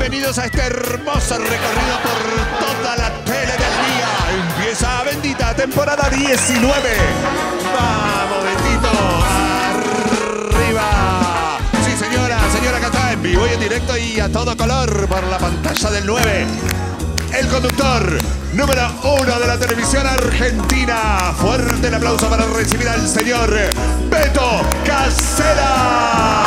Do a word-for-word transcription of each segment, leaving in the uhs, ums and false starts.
Bienvenidos a este hermoso recorrido por toda la tele del día. Empieza Bendita, temporada diecinueve. ¡Vamos, Bendito! ¡Arriba! Sí, señora, señora, acá está en vivo y en directo y a todo color por la pantalla del nueve. El conductor número uno de la televisión argentina. Fuerte el aplauso para recibir al señor Beto Casella.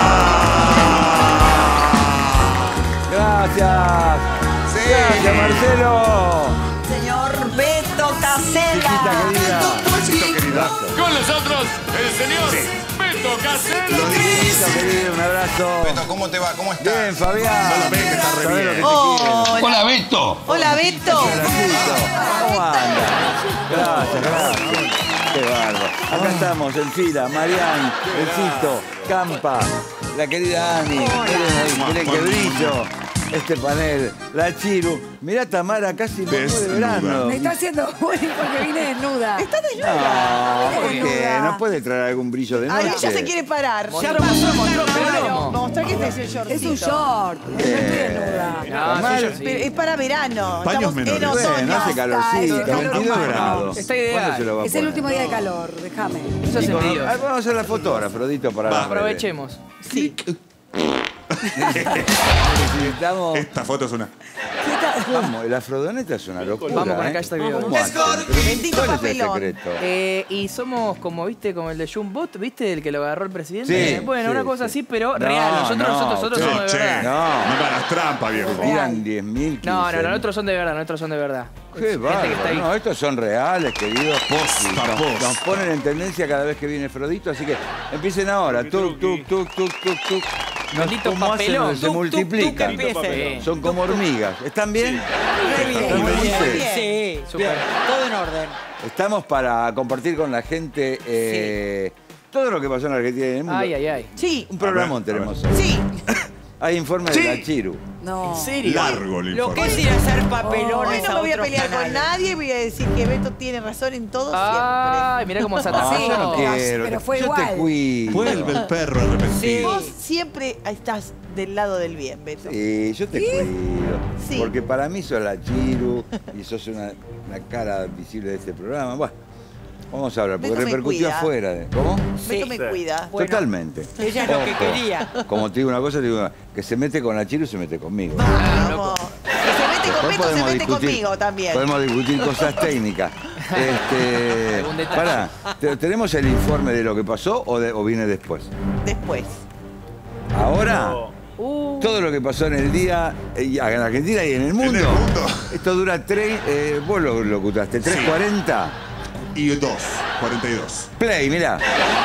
Gracias. Sí. Gracias, Marcelo. Señor Beto Casella. Besito, querida. Con nosotros, el señor Sí. Beto Casella. Besito, querido, un abrazo. Beto, ¿cómo te va? ¿Cómo estás? Bien, Fabián. No lo ves que está re Sabés lo bien. que te Hola. Hola, Beto. Hola, Beto. quiero. ¿Cómo anda? Gracias, gracias. Qué bárbaro. Acá estamos en fila. Marián, Besito, Campa, la querida Ani. Miren ahí, miren qué brillo. Este panel, la Chiru. Mirá, Tamara, casi no de Desnuda. Me verano. está haciendo bullying porque vine desnuda. ¿Estás No, desnuda? porque desnuda. no puede traer algún brillo de Ay, noche. ella se quiere parar. Mostró, mostró, mostró, Claro, mostrar que este es el shortcito. Es un short. No estoy desnuda. Tamara, Pero es para verano. Paños Estamos menores. en bueno, otoño. hace calorcito, Está, es veintidós calor. grados. Está ideal. ¿Cuándo se lo va a Es el poner? último día de calor, déjame. Eso es Y con- envidioso. ah, vamos a hacer la foto ahora, Frodito, para Va. las redes. Aprovechemos. Sí. Necesitamos... Esta foto es una... Vamos, la frodoneta es una locura. Vamos con el ¿eh? hashtag video. ¿Cómo hacen? Bendito ¿Cuál es el papelón. secreto? Eh, y somos como, viste, como el de Jumbot, ¿viste? El que lo agarró el presidente. Sí, Eh, bueno, sí, una cosa sí. así, pero No, real. Nosotros, no, nosotros, nosotros che, somos de che, verdad. No. No me hagas trampa, viejo. Tiran diez mil, No, no, no, nosotros son de verdad, nosotros son de verdad. Qué Gente que está bárbaro. ahí. No, estos son reales, queridos. Posta, Y nos, posta. nos ponen en tendencia cada vez que viene Frodito, así que empiecen ahora. Tuc, tuc, tuc, tuc, tuc, tuc. No, Bendito ¿cómo hacen? papelón. Se Tuc, tuc, multiplican. tuc, empiece. Son como hormigas. ¿Están bien? ¿Están Muy felices? bien. Sí. Súper. Todo en orden. Estamos para compartir con la gente eh, todo lo que pasó en la Argentina y en el mundo. Ay, ay, ay. Sí. Un programón A ver, a tenemos. Sí. Hay informe de la Chiru. No. ¿En serio? Largo el Lo que informe. es ir a hacer Oh. papelones. Hoy no me voy a otros pelear con canales. nadie. Voy a decir que Beto tiene razón en todo Ay, mirá cómo se No, atajó. Sí, yo no pero- quiero. pero fue yo igual. te cuido. Vuelve el perro siempre. arrepentido. Vos siempre estás del lado del bien, Beto. Sí, yo te cuido. Sí. Porque para mí sos la Chiru y sos una, una cara visible de este programa. Bueno, vamos a hablar, porque Beto me repercutió cuida. afuera. De, ¿Cómo? Beto me cuida. Totalmente. Ella es lo que Ojo. quería. Como te digo una cosa, te digo una, que se mete con la Chiru se mete conmigo. Vamos. Que se mete con Después Beto, se mete conmigo también. Podemos discutir cosas técnicas. Este, Algún detalle. pará, ¿te- ¿tenemos el informe de lo que pasó o, de- o viene después? Después. Ahora, Uh, todo lo que pasó en el día, eh, y en Argentina y en el mundo. el mundo. Esto dura tres, eh, vos lo locutaste, tres Sí. cuarenta. Y dos, cuarenta y dos. Play, mirá.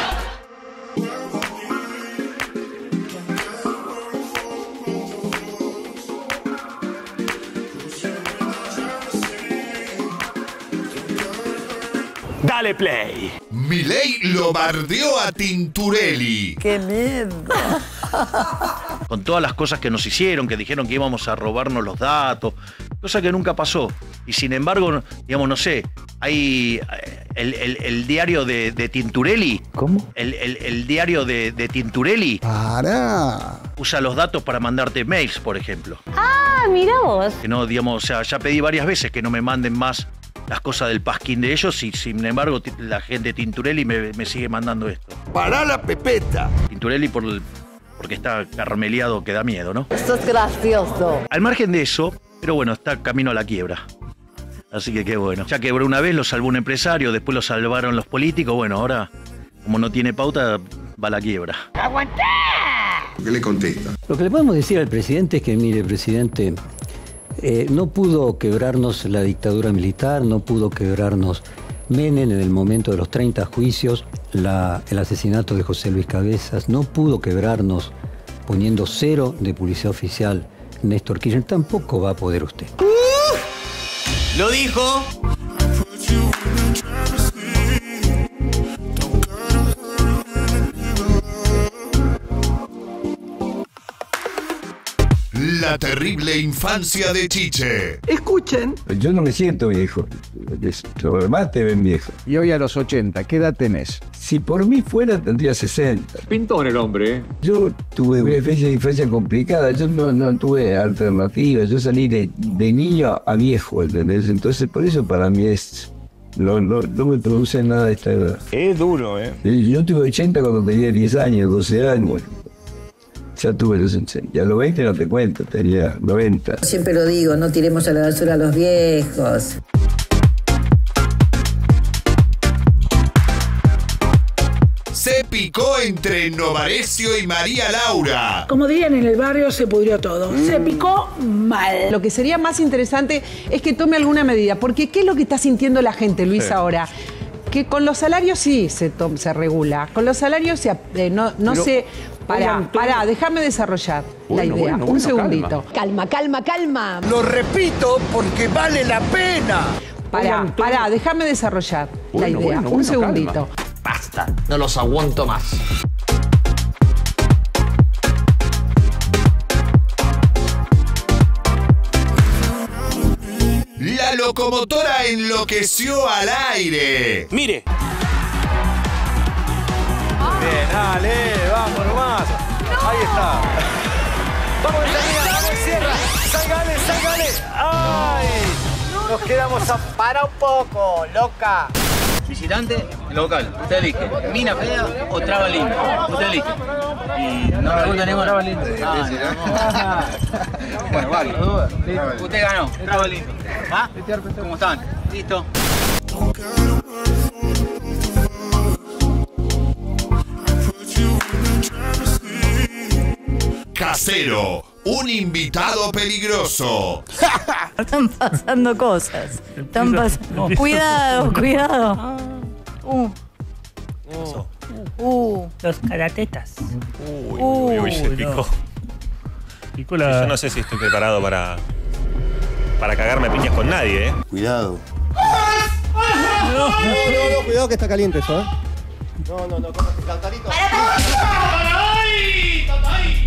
dale play. Milei lo bardeó a Tinturelli. ¡Qué miedo! Con todas las cosas que nos hicieron, que dijeron que íbamos a robarnos los datos, cosa que nunca pasó. Y sin embargo, digamos, no sé, hay eh, el, el- el diario de, de Tinturelli. ¿Cómo? El, el- el diario de, de Tinturelli Para. usa los datos para mandarte mails, por ejemplo. Ah, mira vos. Que no, digamos, o sea, ya pedí varias veces que no me manden más las cosas del pasquín de ellos y sin embargo ti- la gente de Tinturelli me, me sigue mandando esto. Para la pepeta. Tinturelli por el- porque está carmeleado que da miedo, ¿no? Esto es gracioso. Al margen de eso, pero bueno, está camino a la quiebra. Así que qué bueno. Ya quebró una vez, lo salvó un empresario, después lo salvaron los políticos. Bueno, ahora, como no tiene pauta, va a la quiebra. ¿Qué le contesta? Lo que le podemos decir al presidente es que, mire, presidente, eh, no pudo quebrarnos la dictadura militar, no pudo quebrarnos Menem en el momento de los treinta juicios, la- el asesinato de José Luis Cabezas, no pudo quebrarnos poniendo cero de publicidad oficial Néstor Kirchner, tampoco va a poder usted. Lo dijo. La terrible infancia de Chiche. Escuchen. Yo no me siento viejo. Los demás te ven viejo. Y hoy a los ochenta, ¿qué edad tenés? Si por mí fuera, tendría sesenta. Pintón el hombre, ¿eh? Yo tuve una especie de infancia complicada. Yo no, no tuve alternativas. Yo salí de, de niño a viejo, ¿entendés? Entonces, por eso para mí es... No, no, no me produce nada esta edad. Es duro, ¿eh? Yo tuve ochenta cuando tenía diez años, doce años. Ya tuve los ochenta. Y a los veinte no te cuento, tenía noventa. Siempre lo digo, no tiremos a la basura a los viejos. Se picó entre Novarecio y María Laura. Como dirían en el barrio, se pudrió todo. Mm. Se picó mal. Lo que sería más interesante es que tome alguna medida. Porque ¿qué es lo que está sintiendo la gente, Luis, sí. ahora? Que con los salarios sí se, se regula. Con los salarios se, eh, no, no Pero, se... Pará, oigan, pará, déjame desarrollar bueno, la idea. Bueno, Un bueno, segundito. Calma, calma, calma. Lo repito porque vale la pena. Pará, pará, déjame desarrollar bueno, la idea. Bueno, Un bueno, segundito. Calma. Basta, no los aguanto más. La locomotora enloqueció al aire. Mire. Bien, dale, vamos nomás. Ahí está. Vamos, Benjamín, vamos, cierra. Salgale, salgale. ¡Ay! Nos quedamos a... Para un poco, loca. Visitante, local. Usted elige. Mina fea o traba lindo. Usted elige. Y no me gusta ningún traba lindo. Ah, no. Bueno, vale. Usted ganó. Traba lindo. ¿Va? ¿Cómo están? ¿Listo? Casero, un invitado peligroso. Están pasando cosas. Están pasando. Cuidado, cuidado. Uh. Uh. Los karatetas. Uy, uy, uy, se picó. Picó la... Yo no sé si estoy preparado para, para cagarme a piñas con nadie, ¿eh? Cuidado. No, no, no, cuidado que está caliente eso, ¿eh? No, no, no, Cantarito. ¡Para, para! ¡Ahí! ¡Ahí!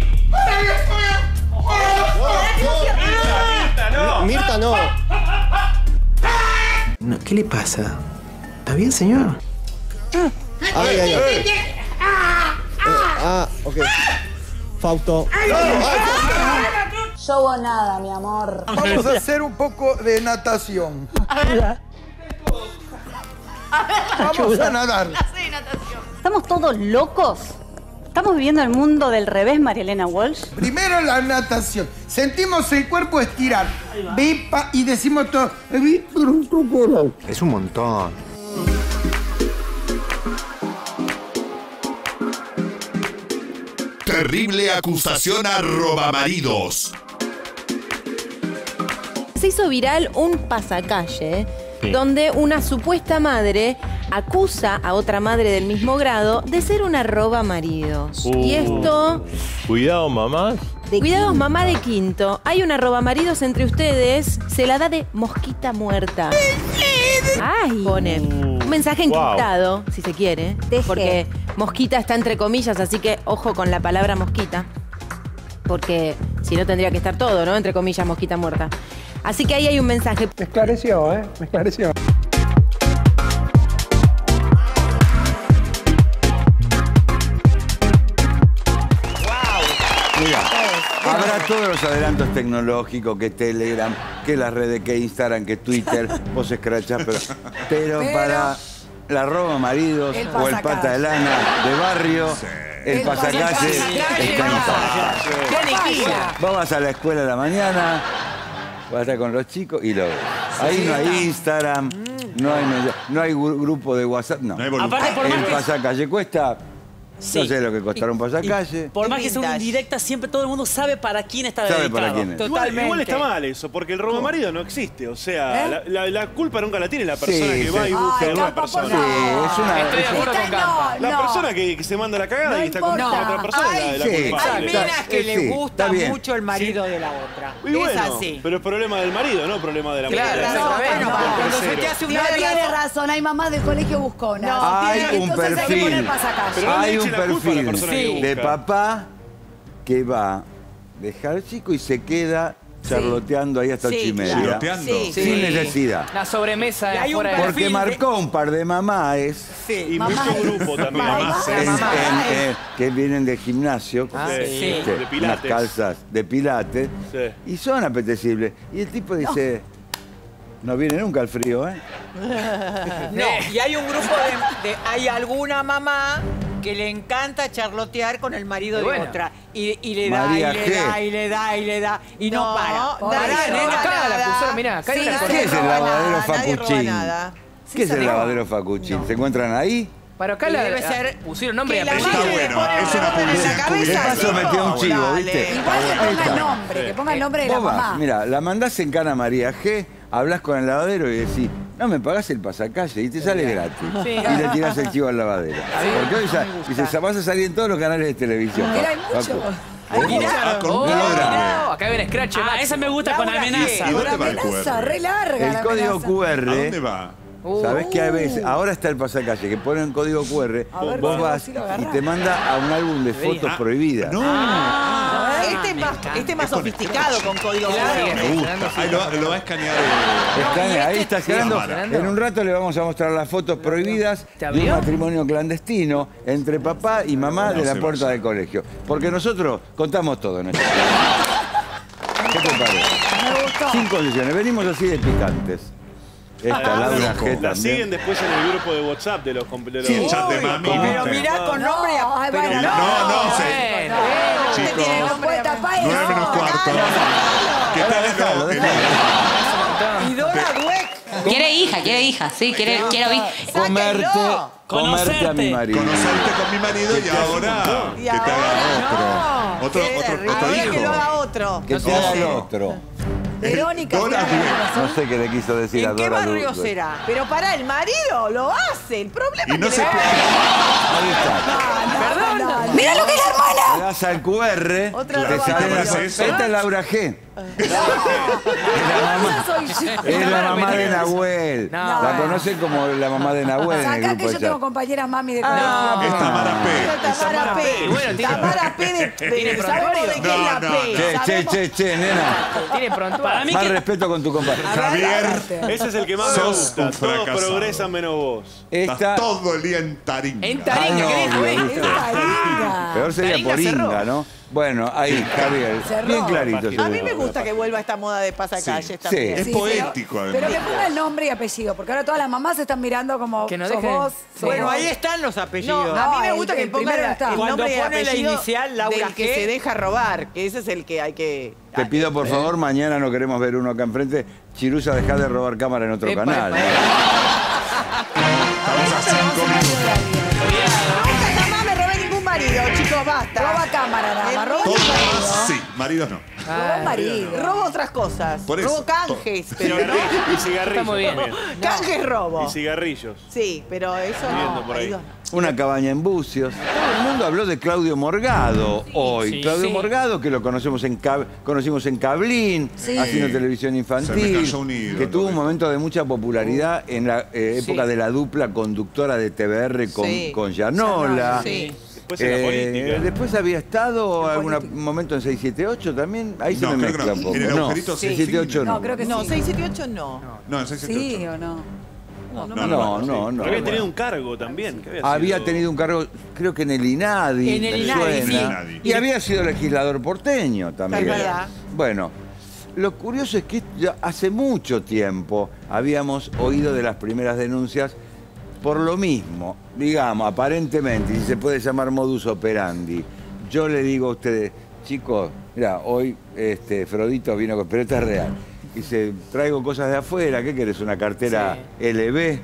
No, Mirta, no. no. ¿Qué le pasa? ¿Está bien, señor? Ay, ay, ay. Eh, ah, ok. Fausto. Yo o nada, mi amor. Vamos a hacer un poco de natación. Vamos a nadar. ¿Estamos todos locos? ¿Estamos viviendo el mundo del revés, María Elena Walsh? Primero la natación. Sentimos el cuerpo estirar. Vipa y decimos todo. Es un montón. Terrible acusación a robamaridos. Se hizo viral un pasacalle sí. donde una supuesta madre acusa a otra madre del mismo grado de ser una robamaridos. Uh, y esto... Cuidado, mamás. De Cuidados, mamá de quinto. Hay una robamaridos entre ustedes. Se la da de mosquita muerta. Ay. Pone un mensaje encriptado, wow. si se quiere. Deje. Porque mosquita está entre comillas, así que ojo con la palabra mosquita. Porque si no tendría que estar todo, ¿no? Entre comillas, mosquita muerta. Así que ahí hay un mensaje. Me esclareció, ¿eh? Me esclareció. Mira, habrá todos los adelantos tecnológicos, que Telegram, que las redes, que Instagram, que Twitter, vos escrachás, pero, pero, pero para la roba maridos el o el pata de lana de barrio, sí. el, el pasacalle está en Vamos a la escuela a la mañana, vas a estar con los chicos y lo ves. Ahí no hay Instagram, no hay, no hay grupo de WhatsApp, no. no hay Aparte, por el más pasacalle cuesta... Sí. No sé lo que costará un pasacalle. Por más que sea una indirecta, siempre todo el mundo sabe para quién está sabe dedicado. Para quién es. Igual, igual está mal eso, porque el robamarido no existe. O sea, ¿Eh? la, la, la culpa nunca la tiene la persona sí, que sí. va y busca a una persona. Sí, es una... Estoy de acuerdo con Campa. La no. persona que, que se manda la cagada no y está con otra persona Ay, es la, sí, la culpable. Hay minas que sí, les gusta mucho el marido sí. de la otra. Y bueno, es así. pero es problema del marido, no problema de la mujer. Claro, no, bueno, cuando se te hace una no tiene razón, hay mamás de colegio busconas. No, hay un perfil. Hay un perfil Sí. de papá que va dejar chico y se queda charloteando ahí hasta Sí, ocho y media. claro. Charloteando. Sí. Sin Sí. necesidad. La sobremesa Y hay un fuera de- Porque perfil de- marcó un par de mamás Sí. Y Mamá. mucho grupo también. Mamá. Sí. en- mamá. en- en- que vienen de gimnasio, Ah, Sí. sí. ¿viste? De unas pilates. calzas de pilates, Sí. y son apetecibles. Y el tipo dice, no viene nunca el frío, ¿eh? No, y hay un grupo de, de- hay alguna mamá que le encanta charlotear con el marido de Bueno. otra. Y, y le da, María y le G. da, y le da, y le da. Y no, No, para. nadie Pará, roba nena. acá la nada. acusaron, mirá, acá hay Sí, una nadie ¿Qué es el roba lavadero nada, nadie roba Facuchín? nada. ¿Qué es el lavadero Facuchín? ¿Se encuentran ahí? Pero acá Y la, debe ser pusieron nombre y que la apellido. Está madre le bueno, pone es el una nombre en la publicidad cabeza, De encubierta. paso tipo, metió un chivo, dale. ¿viste? Igual que Ahí ponga está. el nombre, que ponga el nombre de la Vos vas, mamá. mira, la mandás en cana a María G, hablas con el lavadero y decís, no me pagás el pasacalle y te sale gratis. Sí. Y le tirás el chivo al lavadero. Porque hoy sa- dice, vas a salir en todos los canales de televisión. Mira, hay Facu. mucho. Ah, con un Oh, programa. acá hay un scratch. Ah, esa me gusta con Laura, amenaza. ¿Y Con dónde va el amenaza, Q R? re larga El la código amenaza. Q ¿A dónde R, va? sabés que a veces, ahora está el pasacalle, que ponen código Q R, A ver, vos vamos, vas si lo y agarrás. te manda a un álbum de fotos Ah, prohibidas. No, Ah, este es más, este es más sofisticado con código Claro. Q R. me gusta. Ahí lo, lo va a escanear. eh, Está- ahí está Sí, quedando. cámara. En un rato le vamos a mostrar las fotos prohibidas ¿Te de un abrió? matrimonio clandestino entre papá y mamá No de la se puerta vaya. del colegio. Porque nosotros contamos todo en este ¿Qué te parece? Me gustó. Cinco sesiones. Venimos así de picantes. Esta, Ah, Laura loco. G La también. siguen después en el grupo de WhatsApp de los... comp- de los- Sí, el chat de Uy, mami. Pero ¿viste? mirá con No, nombre. ay, pero bueno, no, No, no, Bueno, sé. bueno. Usted Chicos, tiene No nombre puede de- tapar nueve eso. menos cuarto. ¿Qué Ahora tal déjalo, el- déjalo. Y Dora Dweck. Quiere hija, quiere hija, sí, quiere, quiero hija. Comerte, Sáquenlo. comerte a mi marido. Conocerte con mi marido y ahora Y que te ahora haga otro. Otro, Qué otro, terrible. otro Ahora que lo hijo. haga otro. Que te haga el otro. Verónica. Dora ¿qué Dweck. pasó? No sé qué le quiso decir a ¿En qué Dora barrio Dweck. será? Pero para el marido lo hace. El problema Y no es se que le- puede. Ahí está. Perdón. Mira lo que es la hermana. Le das al Q R, Otra te roba sale de la eso. Esta es Laura G. Es la mamá, Esa soy yo. es la mamá de Nahuel. No. La conocen como la mamá de Nahuel en el Acá grupo que yo de tengo chat. compañeras mami de Ah, colegio. Es Tamara P. Tamara P. Bueno, tiene- Tamara P de, de, ¿Tiene sabemos prontuario? de qué es la No, P. no, Che, che, Sabemos- che, che, nena. Tiene pronto. Para mí Más que respeto con tu compañero. Javier, Ese es el que más me sos gusta. un Todos fracasado. progresan menos vos. Esta. Estás todo el día en taringa. en Taringa, Ah, ¿querés, no, güey? ¿viste? Taringa. Peor sería Taringa por cerró. Inga, ¿no? Bueno, ahí, Javier. Cerró. Bien clarito. se A mí ve. me gusta que vuelva esta moda de pasacalles Sí. también. Es Sí, poético, pero, además. pero que ponga el nombre y apellido, porque ahora todas las mamás se están mirando como Que no sos deje- vos. sos Bueno, vos. ahí están los apellidos. No, a mí me el- gusta que el ponga primero la- está. el Cuando nombre y pone la apellido inicial, Laura del que G. se deja robar, que ese es el que hay que... Te pido por favor, mañana no queremos ver uno acá enfrente. Chirusa, dejá de robar cámara en otro Epa, canal. epa, ¿eh? Estamos a cinco minutos. Nunca jamás me robé ningún marido, chicos, basta. Roba cámara, nada más. Roba Todos tu marido. sí, maridos no. Roba marido. Robo otras cosas. Por eso, robo canjes, pero no. Cigarrillos, y cigarrillos Está muy bien. también. Canjes robo. Y cigarrillos. Sí, pero eso Viendo no. por ahí. maridos no. Una cabaña en Bucios. Todo el mundo habló de Claudio Morgado hoy. sí, Claudio sí. Morgado, que lo conocemos en Cab- conocimos en Cablín, Sí. haciendo televisión Se me infantil, cayó un ídolo, que tuvo un ¿ves? momento de mucha popularidad en la eh, época Sí. de la dupla conductora de T V R con, Sí. con Yanola. Sí. Después en la Eh, política. después había estado en algún momento en seis siete ocho también. Ahí se No, me creo que mezcla no. un poco. En el no, agujerito seis sí. siete ocho no. No, creo que No, sí. seis siete ocho no. No, en seis siete ocho. ¿Sí o no? No, No, no, sí. no. no, había bueno. tenido un cargo también. ¿qué Había sido? tenido un cargo, creo que en el INADI. En el me INADI, suena. sí. Y había sido legislador porteño también. Es verdad. Bueno, lo curioso es que ya hace mucho tiempo habíamos oído de las primeras denuncias por lo mismo. Digamos, aparentemente, si se puede llamar modus operandi. Yo le digo a ustedes, chicos, mira, hoy este, Frodito vino con, pero esto es real. Dice, traigo cosas de afuera, ¿qué querés? ¿Una cartera L B?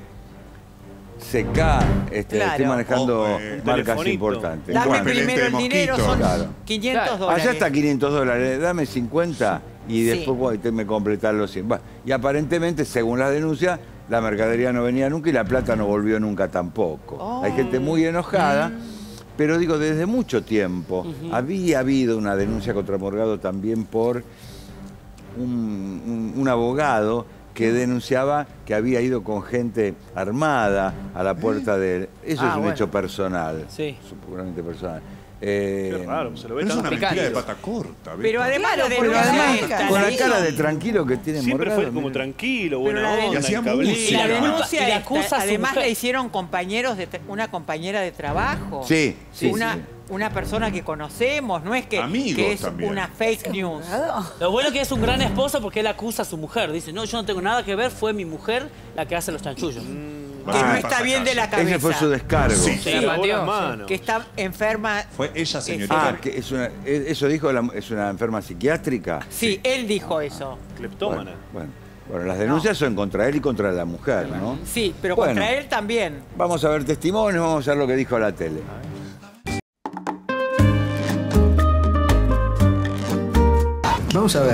C K, este, Claro. estoy manejando O, eh, marcas telefonito. importantes. Dame ¿Cuánto? Repelente primero de el dinero, mosquitos. son Claro. quinientos Claro. dólares. Allá está quinientos dólares, dame cincuenta y Sí. después bueno, te me completar los cien. Bueno, y aparentemente, según la denuncia, la mercadería no venía nunca y la plata no volvió nunca tampoco. Oh. Hay gente muy enojada, Mm. pero digo, desde mucho tiempo había habido una denuncia contra Morgado también por un, un- un abogado que denunciaba que había ido con gente armada a la puerta de... Eso Ah, es un bueno. hecho personal, Sí. puramente personal. Eh, Qué raro, se lo ve Pero es tan una mentira tranquilo. de pata corta, ¿viste? Pero además Claro, lo porque denuncia además- esta, con la hizo. cara de tranquilo que tiene Siempre Morgado. fue como mira. tranquilo, Pero buena la onda, denuncia- Y hacía encablito. música. Y la Sí, denuncia y la esta, acusa a su además mujer. la hicieron compañeros de tra- una compañera de trabajo. Sí, sí, una, sí. una persona que conocemos, no es que, Amigos que es también. una fake news. Lo bueno es que es un gran esposo porque él acusa a su mujer. Dice, no, yo no tengo nada que ver, fue mi mujer la que hace los chanchullos. Que no está bien de la cabeza. Ese fue su descargo. Sí. Se Se la lavó pateó, las sí. manos. Que está enferma. Fue ella, señorita. Ah, que es una, es- eso dijo, la- es una enferma psiquiátrica. Sí, él dijo eso. Cleptómana. Bueno, bueno, las denuncias son contra él y contra la mujer, ¿no? Sí, pero Bueno. contra él también. Vamos a ver testimonios, vamos a ver lo que dijo la tele. Vamos a ver.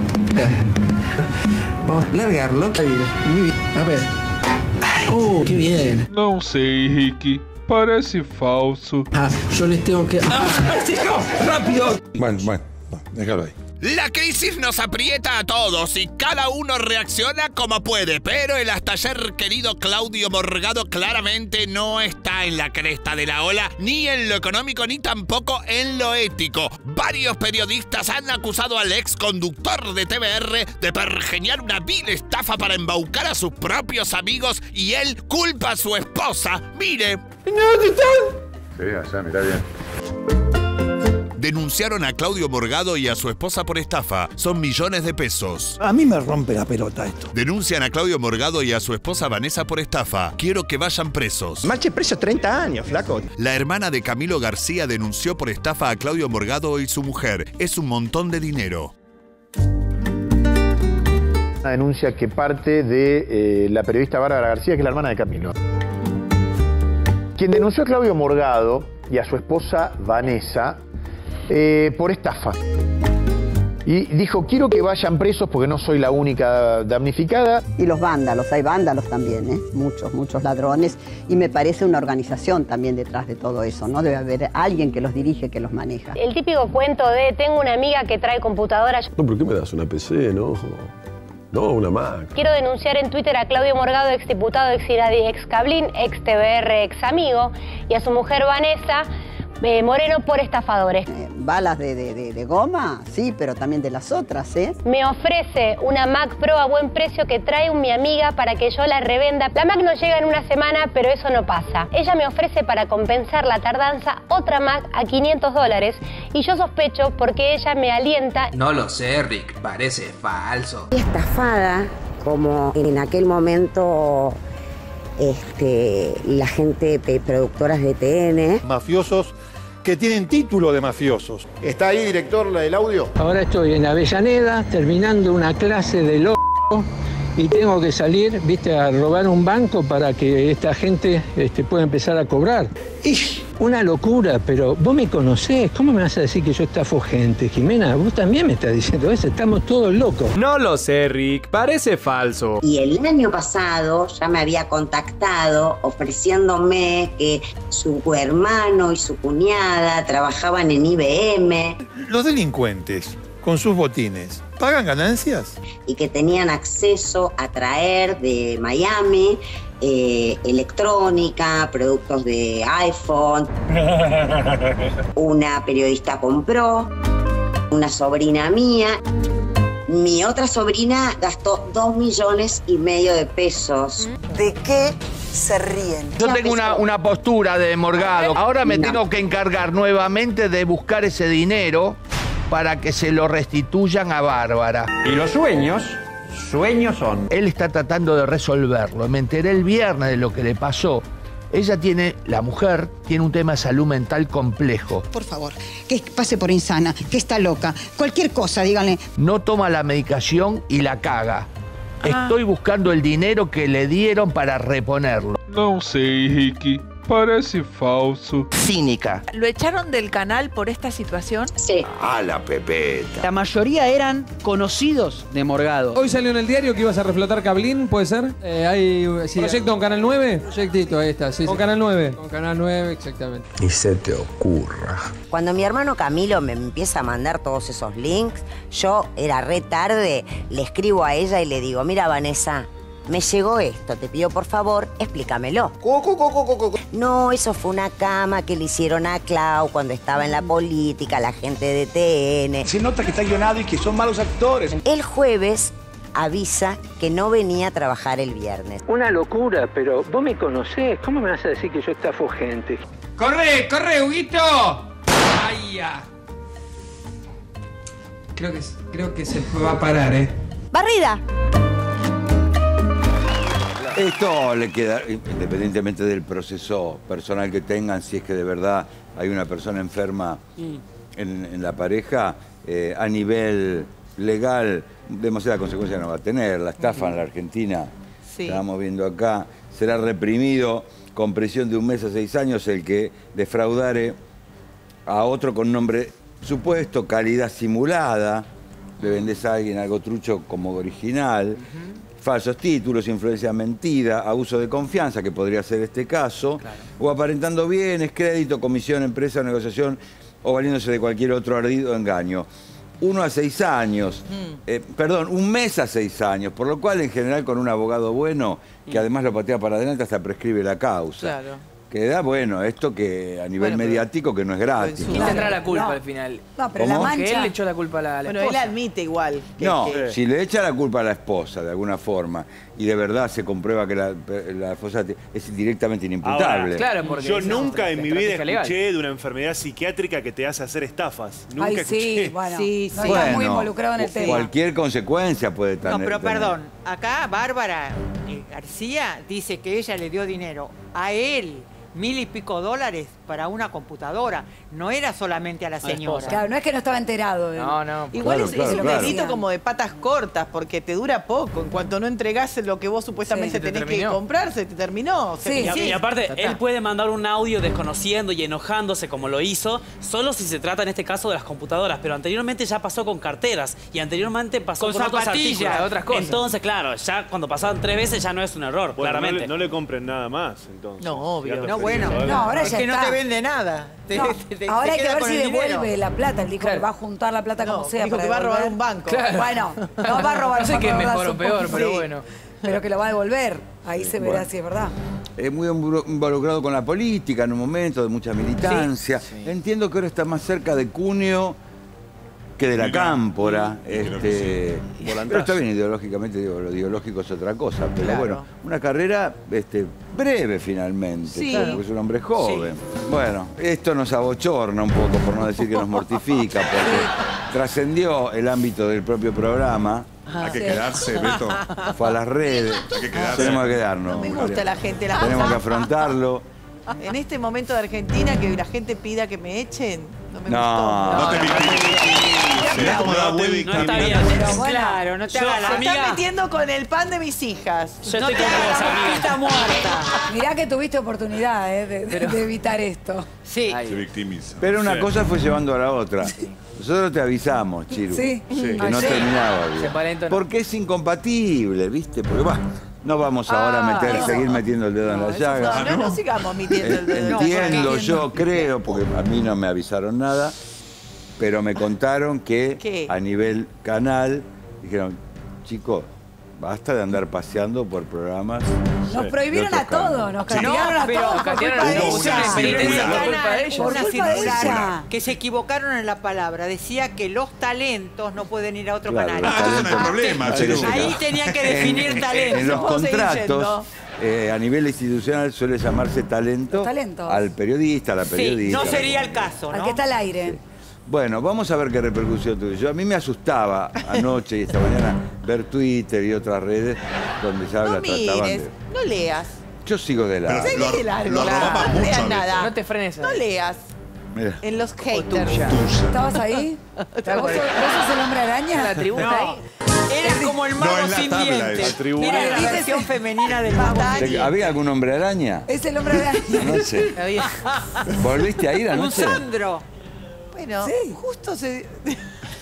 Vamos a largarlo. Ahí, muy bien. A ver. Oh, qué bien. Não sei, Rick. Parece falso. Ah, yo les tengo que... ¡Ah! ¡Chico! ¡Rápido! Bueno, bueno, déjalo ahí. La crisis nos aprieta a todos y cada uno reacciona como puede, pero el hasta ayer querido Claudio Morgado claramente no está en la cresta de la ola, ni en lo económico, ni tampoco en lo ético. Varios periodistas han acusado al ex conductor de T V R de pergeñar una vil estafa para embaucar a sus propios amigos y él culpa a su esposa. Mire. Sí, allá, mirá bien. Denunciaron a Claudio Morgado y a su esposa por estafa. Son millones de pesos. A mí me rompe la pelota esto. Denuncian a Claudio Morgado y a su esposa Vanessa por estafa. Quiero que vayan presos. Marche preso treinta años, flaco. La hermana de Camilo García denunció por estafa a Claudio Morgado y su mujer. Es un montón de dinero. Una denuncia que parte de eh, la periodista Bárbara García, que es la hermana de Camilo. Quien denunció a Claudio Morgado y a su esposa Vanessa eh, por estafa. Y dijo, quiero que vayan presos porque no soy la única damnificada. Y los vándalos, hay vándalos también, ¿eh? Muchos, muchos ladrones. Y me parece una organización también detrás de todo eso, ¿no? Debe haber alguien que los dirige, que los maneja. El típico cuento de tengo una amiga que trae computadoras. No, ¿por qué me das una P C, no? No, una Mac. Quiero denunciar en Twitter a Claudio Morgado, exdiputado, ex Iradi, ex Cablín, ex T V R, ex amigo, y a su mujer Vanessa eh, Moreno por estafadores. Eh, ¿Balas de, de, de, de goma? Sí, pero también de las otras, ¿eh? Me ofrece una Mac Pro a buen precio que trae mi amiga para que yo la revenda. La Mac no llega en una semana, pero eso no pasa. Ella me ofrece para compensar la tardanza otra Mac a quinientos dólares y yo sospecho porque ella me alienta. No lo sé, Rick, parece falso. Estafada, como en aquel momento este, la gente, eh, productoras de T N. Mafiosos que tienen título de mafiosos. ¿Está ahí, director, el audio? Ahora estoy en Avellaneda terminando una clase de loco y tengo que salir, viste, a robar un banco para que esta gente este, pueda empezar a cobrar. ¡Ish! Una locura, pero vos me conocés, ¿cómo me vas a decir que yo estafo gente, Jimena? Vos también me estás diciendo eso, estamos todos locos. No lo sé, Rick, parece falso. Y el año pasado ya me había contactado ofreciéndome que su hermano y su cuñada trabajaban en I B M. Los delincuentes, con sus botines, ¿pagan ganancias? Y que tenían acceso a traer de Miami eh, electrónica, productos de iPhone. Una periodista compró, una sobrina mía. Mi otra sobrina gastó dos millones y medio de pesos. ¿De qué se ríen? Yo tengo una, una postura de Morgado. Ahora me No. tengo que encargar nuevamente de buscar ese dinero para que se lo restituyan a Bárbara. ¿Y los sueños? Sueños son. Él está tratando de resolverlo. Me enteré el viernes de lo que le pasó. Ella tiene, la mujer, tiene un tema de salud mental complejo. Por favor, que pase por insana, que está loca. Cualquier cosa, díganle. No toma la medicación y la caga. Estoy buscando el dinero que le dieron para reponerlo. Não sei, Rick. Parece falso. Cínica. ¿Lo echaron del canal por esta situación? Sí. A la pepeta. La mayoría eran conocidos de Morgado. Hoy salió en el diario que ibas a reflotar Cablín, ¿puede ser? Eh, hay sí, proyecto con Canal nueve. Proyectito, ahí está, sí. Con sí. Canal nueve. Con Canal nueve, exactamente. Ni se te ocurra. Cuando mi hermano Camilo me empieza a mandar todos esos links, yo era re tarde, le escribo a ella y le digo, mira Vanessa, me llegó esto, te pido por favor, explícamelo. No, eso fue una cama que le hicieron a Clau cuando estaba en la política, la gente de T N. Se nota que está guionado y que son malos actores. El jueves avisa que no venía a trabajar el viernes. Una locura, pero vos me conocés. ¿Cómo me vas a decir que yo estafo gente? ¡Corre, corre, Huguito! ¡Ay, ya! Creo que, creo que se va a parar, ¿eh? ¡Barrida! Esto le queda, independientemente del proceso personal que tengan, si es que de verdad hay una persona enferma en, en la pareja, eh, a nivel legal, demasiada consecuencia no va a tener. La estafa en la Argentina, Sí. estamos viendo acá, será reprimido con prisión de un mes a seis años el que defraudare a otro con nombre supuesto, calidad simulada, le vendés a alguien algo trucho como original, falsos títulos, influencia mentida, abuso de confianza, que podría ser este caso, claro. O aparentando bienes, crédito, comisión, empresa, negociación, o valiéndose de cualquier otro ardido engaño. Uno a seis años, mm. eh, perdón, un mes a seis años, por lo cual en general con un abogado bueno, que además lo patea para adelante hasta prescribe la causa. Claro. Queda bueno, esto que a nivel bueno, mediático que no es gratis. ¿Quién tendrá la culpa no. al final? No, pero ¿Cómo? la mancha... Que él le echó la culpa a la, a la bueno, esposa. él admite igual. Que, no, que... si le echa la culpa a la esposa de alguna forma y de verdad se comprueba que la, la esposa es directamente inimputable. Ahora, claro, porque yo nunca en mi vida escuché legal. de una enfermedad psiquiátrica que te hace hacer estafas. Nunca Ay, escuché. sí, bueno, sí, no sí. está Bueno, muy involucrado en el tema. Cualquier consecuencia puede tener. No, pero tener. perdón, acá Bárbara eh, García dice que ella le dio dinero a él, mil y pico dólares para una computadora. No era solamente a la señora. Claro, no es que no estaba enterado. De... No, no. Igual claro, es, claro, es un claro. delito como de patas cortas, porque te dura poco. En cuanto no entregás lo que vos supuestamente Sí, tenés que terminó. comprar, se te terminó. Sí, Se- Y, a- sí. y aparte, él puede mandar un audio desconociendo y enojándose como lo hizo, solo si se trata en este caso de las computadoras, pero anteriormente ya pasó con carteras y anteriormente pasó Con con, otros zapatillas, artículos. otras cosas. Entonces, claro, ya cuando pasaban tres veces ya no es un error, Bueno, no claramente. le, no le compren nada más, entonces. No, obvio. Ya te No, ofrecí bueno. ahora. No, ahora Es ya que está. no te vende nada. Te- No, te- te- ahora te hay que queda ver con si el devuelve dinero. la plata. Él dijo Claro. que va a juntar la plata como No, sea. dijo para que va a robar devolver. un banco. Claro. Bueno, no va a robar. No sé va a qué es robar mejor o su- peor, pero Sí. bueno. Pero que lo va a devolver. Ahí se verá Bueno. si es verdad. Es muy involucrado con la política en un momento de mucha militancia. Sí. Entiendo que ahora está más cerca de Cuneo que de la Mira, Cámpora. creo Este, que sí. pero está bien ideológicamente, digo, lo ideológico es otra cosa. Pero Claro. bueno, una carrera este, breve finalmente, Sí. claro, porque es un hombre joven. Bueno, esto nos abochorna un poco, por no decir que nos mortifica, porque trascendió el ámbito del propio programa. Hay que quedarse, Beto. Fue a las redes. Hay que quedarse. Tenemos que quedarnos. No me gusta la gente. La Tenemos que afrontarlo. En este momento de Argentina, que la gente pida que me echen, no me No. gustó. No te victimices. Mirá cómo da vuelta. No está bien. Pero claro, no te Yo, hagas la... Se amiga- está metiendo con el pan de mis hijas. Yo no estoy te con hagas vos, la amiga. mosquita muerta. Mirá que tuviste oportunidad eh, de, de- de evitar esto. Sí. Se victimiza. Pero una Sí. cosa fue llevando a la otra. Nosotros te avisamos, Chiru, Sí. que Ah, no sí. terminaba Se bien. palentó. Porque es incompatible, ¿viste? Porque va, no vamos ahora a Ah, meter, no. seguir metiendo el dedo en la Eso llaga. no, no, no sigamos metiendo el dedo. Entiendo, porque- yo creo, porque a mí no me avisaron nada, pero me contaron que ¿Qué? a nivel canal dijeron, chicos, basta de andar paseando por programas. Nos prohibieron de a otros todos, canales. nos Sí. castigaron No, a pero todos por castigaron culpa a de todos. ella. Una Pero en el circular. canal, Culpa de ella. Por una culpa de circular ella. que se equivocaron en la palabra. Decía que los talentos no pueden ir a otro Claro, canal. los Ah, entonces no hay talentos- problema, Ah, Chiru. pero- Ahí tenían que definir En- talentos. En los Vos seguís contratos, yendo. eh, a nivel institucional suele llamarse talento Los talentos. al periodista, a la Sí, periodista. no la sería el comunicadora. caso, Al ¿no? que está al aire. Bueno, vamos a ver qué repercusión tuvo. Yo, a mí me asustaba anoche y esta mañana ver Twitter y otras redes donde ya No la trataban mires, de... no leas. Yo sigo de lado. Pero- Seguí Lo- largo, lo claro, robaba no mucho leas a veces. nada. No te frenes No ahí. leas. Mira. En los haters. ¿Estabas ahí? ¿Vos sos, vos sos el hombre araña? La tribuna No. ahí. Era como el mago No, es la sin tabla dientes. esa. La tribuna. Era la Dice- versión femenina del mago sin dientes. ¿Había algún hombre araña? Es el hombre araña. Anoche. ¿Volviste a ir Un anoche? Sandro. Bueno, Sí. justo se...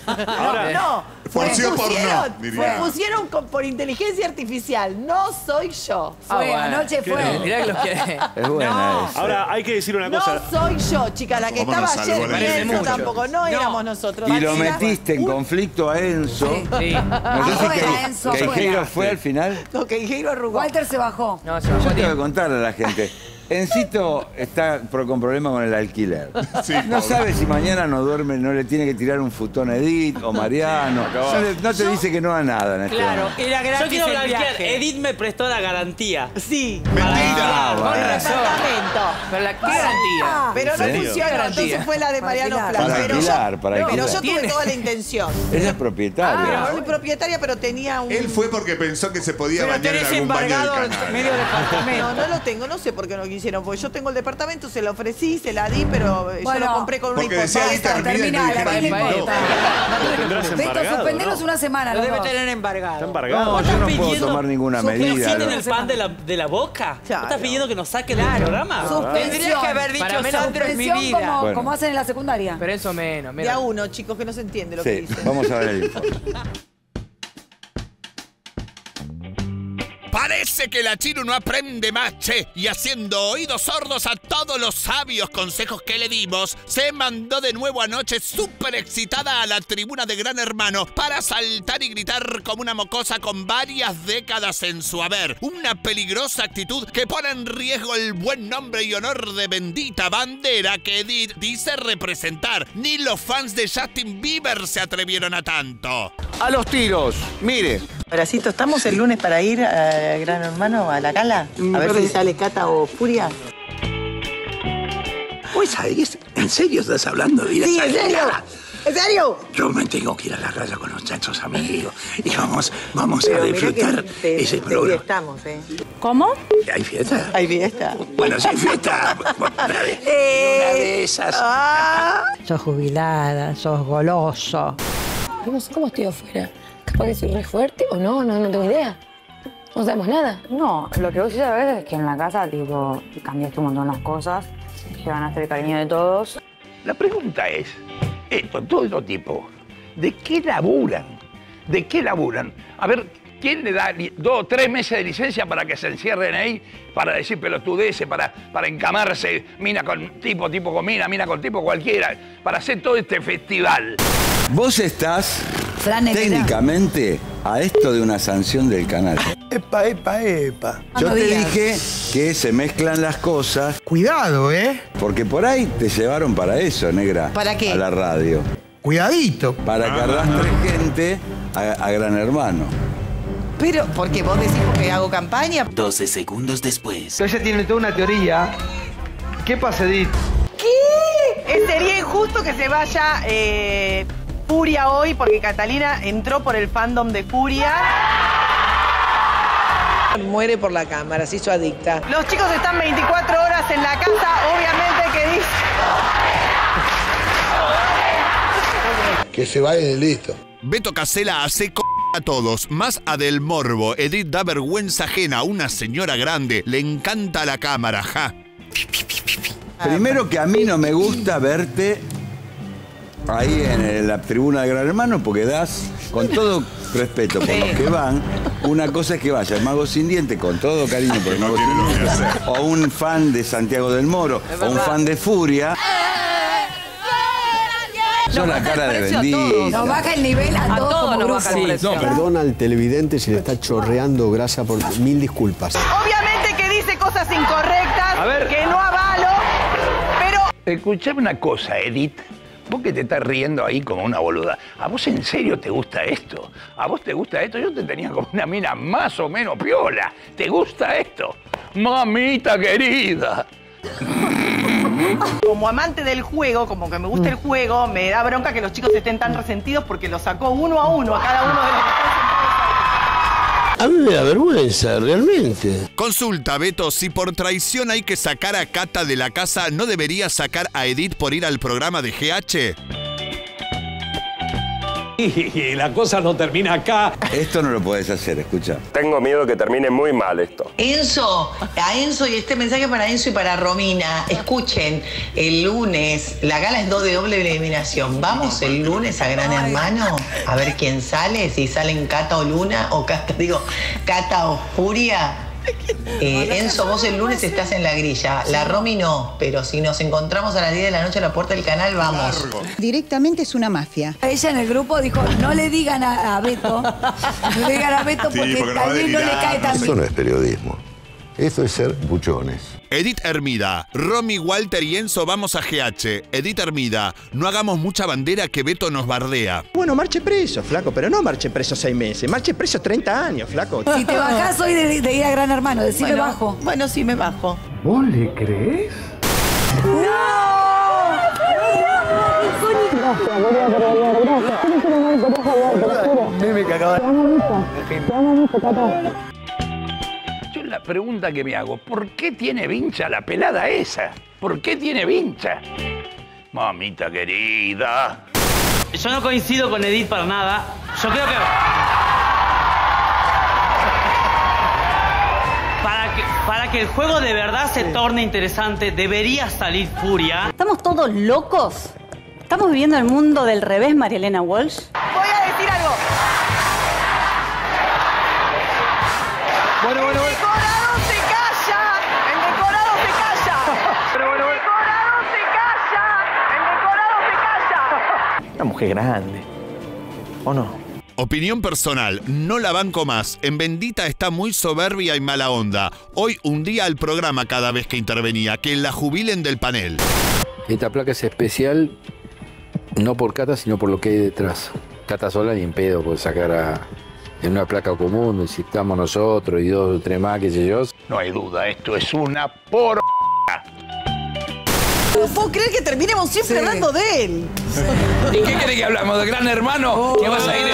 Ahora- no. Por me sí o por pusieron- no, diría. Me pusieron con- por inteligencia artificial. No soy yo. Ah, Fue, bueno. anoche Qué fue. lindo. Mirá que los que. Es buena esa. Ahora hay que decir una No cosa. soy yo, chica. La que ¿Cómo estaba nos salvó ayer la ni Enzo mucho. tampoco. No, éramos nosotros. Y lo Era metiste en un- conflicto a Enzo. Sí. No sé si Afuera, que, Enzo, que afuera. Queijeiro fue al final. No, que Giro arrugó. Walter se bajó. No, se Yo bajó tengo que tiempo. contarle a la gente. Encito está por- con problema con el alquiler. Sí, No pobre. sabe si mañana no duerme, no le tiene que tirar un futón a Edith o Mariano. No, le- no te dice que no a nada en este Claro, momento. era Yo gratis quiero el blanquear. viaje. Edith me prestó la garantía. Sí. Ah, Con bueno. departamento. Pero la qué garantía. Pero no serio? funcionó, Garantía. entonces fue la de Mariano Para Plan. Para Pero alquilar, yo, para pero alquilar. yo tuve ¿Tiene? toda la intención. Ella es propietaria. Ah, soy propietaria, pero tenía un... Él fue porque pensó que se podía Pero bañar en tenés algún baño del embargado canal. medio departamento. No, no lo tengo, no sé por qué no quisieron, porque yo tengo el departamento, se lo ofrecí, se la di, pero eh, yo Bueno, lo compré con una Porque decía ahí hipoteca. termina y no terminala, dijeron ¿qué le no. importa? Lo tendrás Beto, embargado, suspendenos ¿no? una semana. Lo los debe dos. tener embargado. Está No, embargado. yo no puedo pidiendo- tomar ninguna ¿Pero medida. sienten no. el pan de la, de la boca? Claro. ¿Estás pidiendo que nos saquen del programa? Tendrías que haber dicho Para menos Sandro es mi Suspensión vida. como, Bueno. como hacen en la secundaria. Pero eso menos. De Mira. a uno, chicos, que no se entiende lo que Sí, dicen. vamos a ver el informe. Parece que la Chiru no aprende más, che. Y haciendo oídos sordos a todos los sabios consejos que le dimos, se mandó de nuevo anoche súper excitada a la tribuna de Gran Hermano para saltar y gritar como una mocosa con varias décadas en su haber. Una peligrosa actitud que pone en riesgo el buen nombre y honor de bendita bandera que Edith dice representar. Ni los fans de Justin Bieber se atrevieron a tanto. A los tiros, mire. Bracito, ¿estamos el lunes para ir a Gran Hermano, a la gala? A ver si sale Cata o Furia. Pues, ¿sabes? ¿En serio estás hablando de ir a Sí, esa en serio. gala? ¿En serio? Yo me tengo que ir a la raya con los chachos amigos y vamos, vamos Pero a mirá que disfrutar te- ese te programa. fiestamos, ¿eh? ¿Cómo? ¿Hay fiesta? ¿Hay fiesta? Bueno, sí, fiesta. Una de, Eh, una de esas. Ah. Sos jubilada, sos goloso. No sé cómo estoy afuera. Capaz que soy re fuerte o no, no, no tengo idea. No sabemos nada. No, lo que vos sí sabés es que en la casa, tipo, cambiaste un montón las cosas, que van a ser el cariño de todos. La pregunta es, esto, todo este tipo, ¿de qué laburan? ¿De qué laburan? A ver, ¿quién le da li- dos o tres meses de licencia para que se encierren ahí, para decir pelotudeces, para, para encamarse mina con tipo, tipo con mina, mina con tipo cualquiera, para hacer todo este festival? Vos estás Fran Negrera. técnicamente a esto de una sanción del canal. Epa, epa, epa. Yo no te digas. dije que se mezclan las cosas. Cuidado, ¿eh? Porque por ahí te llevaron para eso, negra. ¿Para qué? A la radio. Cuidadito. Para que arrastre gente a, a Gran Hermano. Pero, porque vos decís que hago campaña. doce segundos después. Ella tiene toda una teoría. ¿Qué pasa, Edith? ¿Qué? Eh, Sería injusto que se vaya eh, Furia hoy, porque Catalina entró por el fandom de Furia. Muere por la cámara, se hizo adicta. Los chicos están veinticuatro horas en la casa, obviamente que dice... Que se vayan y listo. Beto Casella hace c a todos, más a Del Morbo. Edith da vergüenza ajena, una señora grande. Le encanta la cámara, ja. Primero que a mí no me gusta verte ahí en el- la tribuna de Gran Hermano porque das, con todo respeto por los que van, una cosa es que vaya el Mago Sin Diente, con todo cariño por el Mago Sin Diente, o un fan de Santiago del Moro, o un fan de Furia. Son la cara de bendita. Nos baja el nivel a, A todos todos como nos grupo. baja el precio. No, perdona al televidente si le está chorreando grasa por mil disculpas. Obviamente que dice cosas incorrectas, A ver. que no avalo, pero... Escuchame una cosa, Edith. Vos que te estás riendo ahí como una boluda. ¿A vos en serio te gusta esto? ¿A vos te gusta esto? Yo te tenía como una mina más o menos piola. ¿Te gusta esto? Mamita querida. Como amante del juego, como que me gusta el juego, me da bronca que los chicos estén tan resentidos porque los sacó uno a uno a cada uno de los que están sentados ahí. A mí me da vergüenza, realmente. Consulta, Beto, si por traición hay que sacar a Cata de la casa, ¿no debería sacar a Edith por ir al programa de G H? Y la cosa no termina acá. Esto no lo puedes hacer, escucha. Tengo miedo que termine muy mal esto. Enzo, a Enzo y este mensaje para Enzo y para Romina. Escuchen, el lunes, la gala es dos de doble eliminación. Vamos el lunes a Gran Hermano a ver quién sale, si salen Cata o Luna, o Cata, digo, Cata o Furia. Eh, Enzo, vos el lunes estás en la grilla. La Romy no, pero si nos encontramos a las diez de la noche a la puerta del canal, vamos. Directamente es una mafia. Ella en el grupo dijo, no le digan a, a Beto, no le digan a Beto Sí, porque, porque no va a tal vez no le delirar, cae no tan sé. bien. Eso no es periodismo. Eso es ser buchones. Edith Hermida, Romy, Walter y Enzo vamos a G H. Edith Hermida, no hagamos mucha bandera que Beto nos bardea. Bueno, marche preso, flaco, pero no marche preso seis meses, marche preso treinta años, flaco. Si te bajás hoy de, de ir a Gran Hermano, decime Bueno, bajo. Bueno, sí, me bajo. ¿Vos le crees? Yo la pregunta que me hago, ¿por qué tiene vincha la pelada esa? ¿Por qué tiene vincha? Mamita querida. Yo no coincido con Edith para nada. Yo creo que... Para que, para que el juego de verdad se torne interesante, debería salir Furia. ¿Estamos todos locos? ¿Estamos viviendo el mundo del revés, María Elena Walsh? Voy a decir algo. Bueno, bueno, El decorado se calla. El decorado se calla. Pero bueno, El bueno. decorado se calla. El decorado se calla. Una mujer grande. ¿O no? Opinión personal, no la banco más. En Bendita está muy soberbia y mala onda. Hoy hundía al programa cada vez que intervenía. Que la jubilen del panel. Esta placa es especial no por Cata, sino por lo que hay detrás. Cata sola ni en pedo puede sacar a, en una placa común, si estamos nosotros y dos o tres más, qué sé yo. No hay duda, esto es una por... No puedo creer que terminemos siempre Sí. hablando de él. ¿Y qué querés que hablamos? ¿De Gran Hermano? ¿Que vas a ir?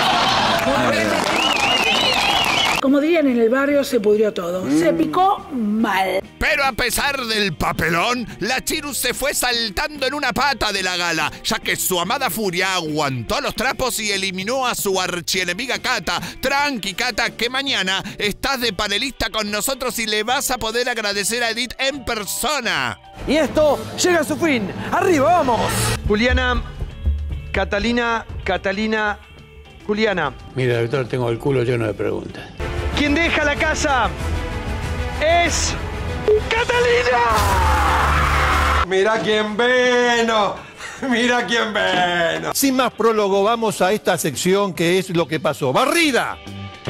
Como dirían en el barrio, se pudrió todo. Se picó mal. Pero a pesar del papelón, la Chiru se fue saltando en una pata de la gala, ya que su amada Furia aguantó los trapos y eliminó a su archienemiga Cata. Tranqui, Cata, que mañana estás de panelista con nosotros y le vas a poder agradecer a Edith en persona. Y esto llega a su fin. ¡Arriba, vamos! Juliana, Catalina, Catalina, Juliana. Mira, doctor, tengo el culo lleno de preguntas. Quien deja la casa es Catalina. Mira quién veno, mira quién veno. Sin más prólogo, vamos a esta sección que es lo que pasó. ¡Barrida!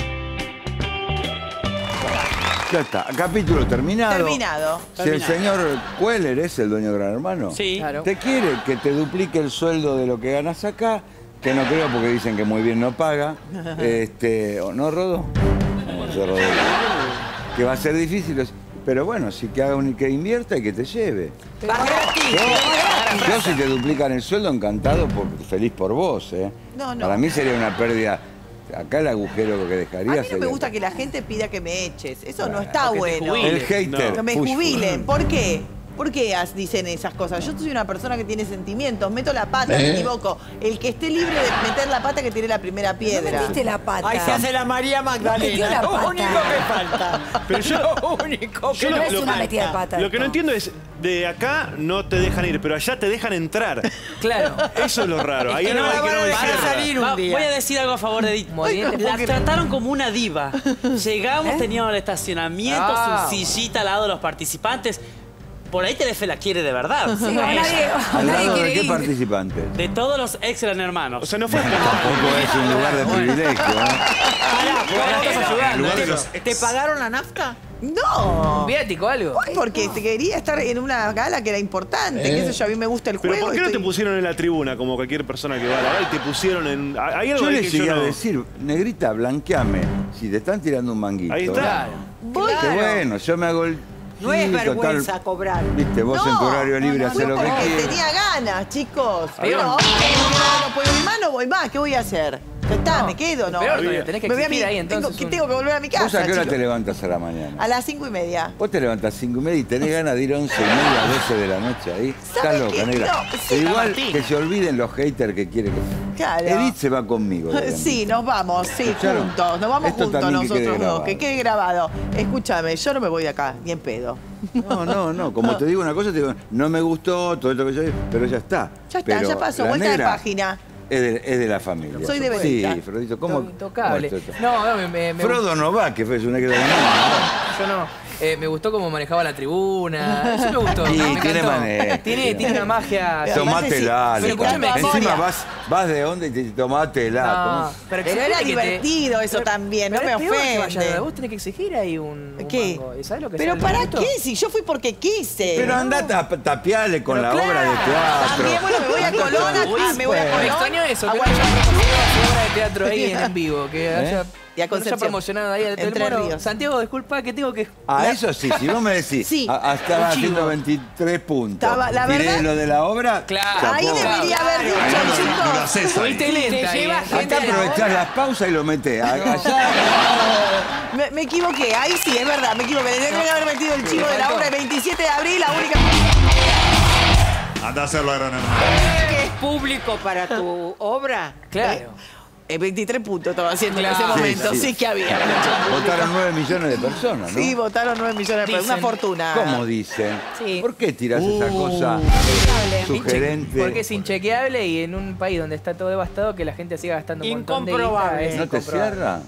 Ya está, capítulo terminado. Terminado. Si el señor Queller es el dueño de Gran Hermano, Sí. Claro. te quiere que te duplique el sueldo de lo que ganas acá, que no creo porque dicen que muy bien no paga. este, ¿o no, Rodo? No, yo, Rodo. Que va a ser difícil, pero bueno, sí que haga un que invierta y que te lleve. Va gratis. Yo, yo si te duplican el sueldo, encantado, por, feliz por vos, ¿eh? No, no. Para mí sería una pérdida. Acá el agujero que dejaría A mí no sería... me gusta que la gente pida que me eches. Eso no está o que te bueno. jubilen. El hater. Que me Push. jubilen. ¿Por qué? ¿Por qué as- dicen esas cosas? Yo soy una persona que tiene sentimientos, meto la pata, me ¿Eh? equivoco. El que esté libre de meter la pata que tiene la primera piedra. metiste la pata. Ahí se hace la María Magdalena. Metió la Lo pata. único que falta. Pero yo- Lo único que Yo No lo- es lo- una metida de pata. Lo que no entiendo es, de acá no te dejan ir, pero allá te dejan entrar. Claro. Eso es lo raro. Ahí Es que no no hay la que van no a me dejar cierra. salir un día. Voy a decir algo a favor de Edith. Ay, no puedo La creer. trataron como una diva. Llegamos, teníamos el estacionamiento, Ah. su sillita al lado de los participantes. Por ahí Telefe la quiere de verdad. Sí, o nadie, o ¿Al nadie lado de quiere qué ir. participantes? De todos los ex Gran Hermanos. O sea, no fue Tampoco es un lugar de privilegio, ¿eh? Pará, Bueno, estás no. ayudando. Lugar de ¿Te- los ¿Te pagaron la nafta? No. ¿Viático algo? Ay, porque te quería estar en una gala que era importante. ¿Eh? Qué sé yo, a mí me gusta el Pero juego. ¿por qué no te estoy- pusieron en la tribuna como cualquier persona que va a la gala y te pusieron en... Hay algo Yo ahí le que llegué yo a no... decir, negrita, blanqueame. Si te están tirando un manguito. Ahí está. Voy- Que bueno, yo me hago el... No es sí, total, vergüenza cobrar. Viste, vos en tu horario libre no, haces no, lo que porque quieras. tenía ganas, chicos. Ahí Pero va. ahora que no puedo ir más, no voy más. ¿Qué voy a hacer? Ya está, me quedo, ¿no? Peor todavía, tenés que Me voy a exigir mi- ahí, entonces, tengo, que un- tengo que volver a mi ¿Vos a casa, qué hora chicos. te levantas a la mañana? A las cinco y media. Vos te levantás cinco y media y tenés ganas de ir a once y media, doce de la noche ahí. Estás ¿Sabes loca, qué? negra. No, sí, E igual Martín. que se olviden los haters que quieren que... Claro. Edith se va conmigo. digamos. Sí, nos vamos, sí, ¿Escucharon? juntos. Nos vamos Esto juntos también que quede nosotros dos. grabado. Que quede grabado. Escúchame, yo no me voy de acá, ni en pedo. No, no, no. Como te digo una cosa, te digo, no me gustó todo esto que yo digo, pero ya está. Ya está, Pero ya pasó. la Vuelta de negra página. Es de, es de la familia. Soy de Sí, Benita. Frodito, ¿cómo? Intocable. ¿cómo es esto? No, no, me, me, me Frodo no va, que fue una que de la Yo no. Eh, me gustó cómo manejaba la tribuna. Eso me gustó. Sí, me tiene encantó. manera. Tiene, tiene una magia. Tomátela. Pero escúchame, Encima vas, vas de onda y te tomátela. No, tomá. pero, Pero era divertido eso también, no me Pero es peor que vaya, ofende. vos tenés que exigir ahí un, un ¿Qué? mango. ¿Y sabés lo que Pero sale ¿para esto? qué? Si yo fui porque quise. Pero ¿no? anda a tap- tapiale con Pero la claro, obra de teatro. también, bueno, me voy a Colón, ah, me voy a Me Colón. extrañó eso, a que no Guayana. haya promocionado obra de teatro ahí en, en vivo. Que haya, Y a que no haya Concepción. promocionado ahí al Entre Bueno, Ríos. Santiago, disculpa que tengo que... Ah, La- eso sí, si vos me decís, Sí. a- a- estaba Un chivo. haciendo veintitrés puntos. Estaba- la Tiré verdad- lo de la obra. Claro. Ahí chapó. debería haber dicho, Ahí no lo- chicos. no lo haces ahí. Fuiste lenta ahí, lleva eh. gente Acá a la aprovechás obra. las pausas y lo metés. Allá. Me, me equivoqué, ahí sí, es verdad, me equivoqué. Tendría que haber metido el chivo de la obra el veintisiete de abril, la única Anda a hacerlo a Gran Hermano. ¿Que es público para tu obra? Claro. Eh, veintitrés puntos estaba haciendo en Claro. ese momento, sí, Sí, sí. que había. Votaron nueve millones de personas, ¿no? Sí, votaron nueve millones de pesos, una Dicen. fortuna. ¿Cómo dicen? Sí. ¿Por qué tirás esa cosa sugerente? Porque es inchequeable y en un país donde está todo devastado que la gente siga gastando un montón de guita Incomprobable. es ¿No te incomprobable. cierra?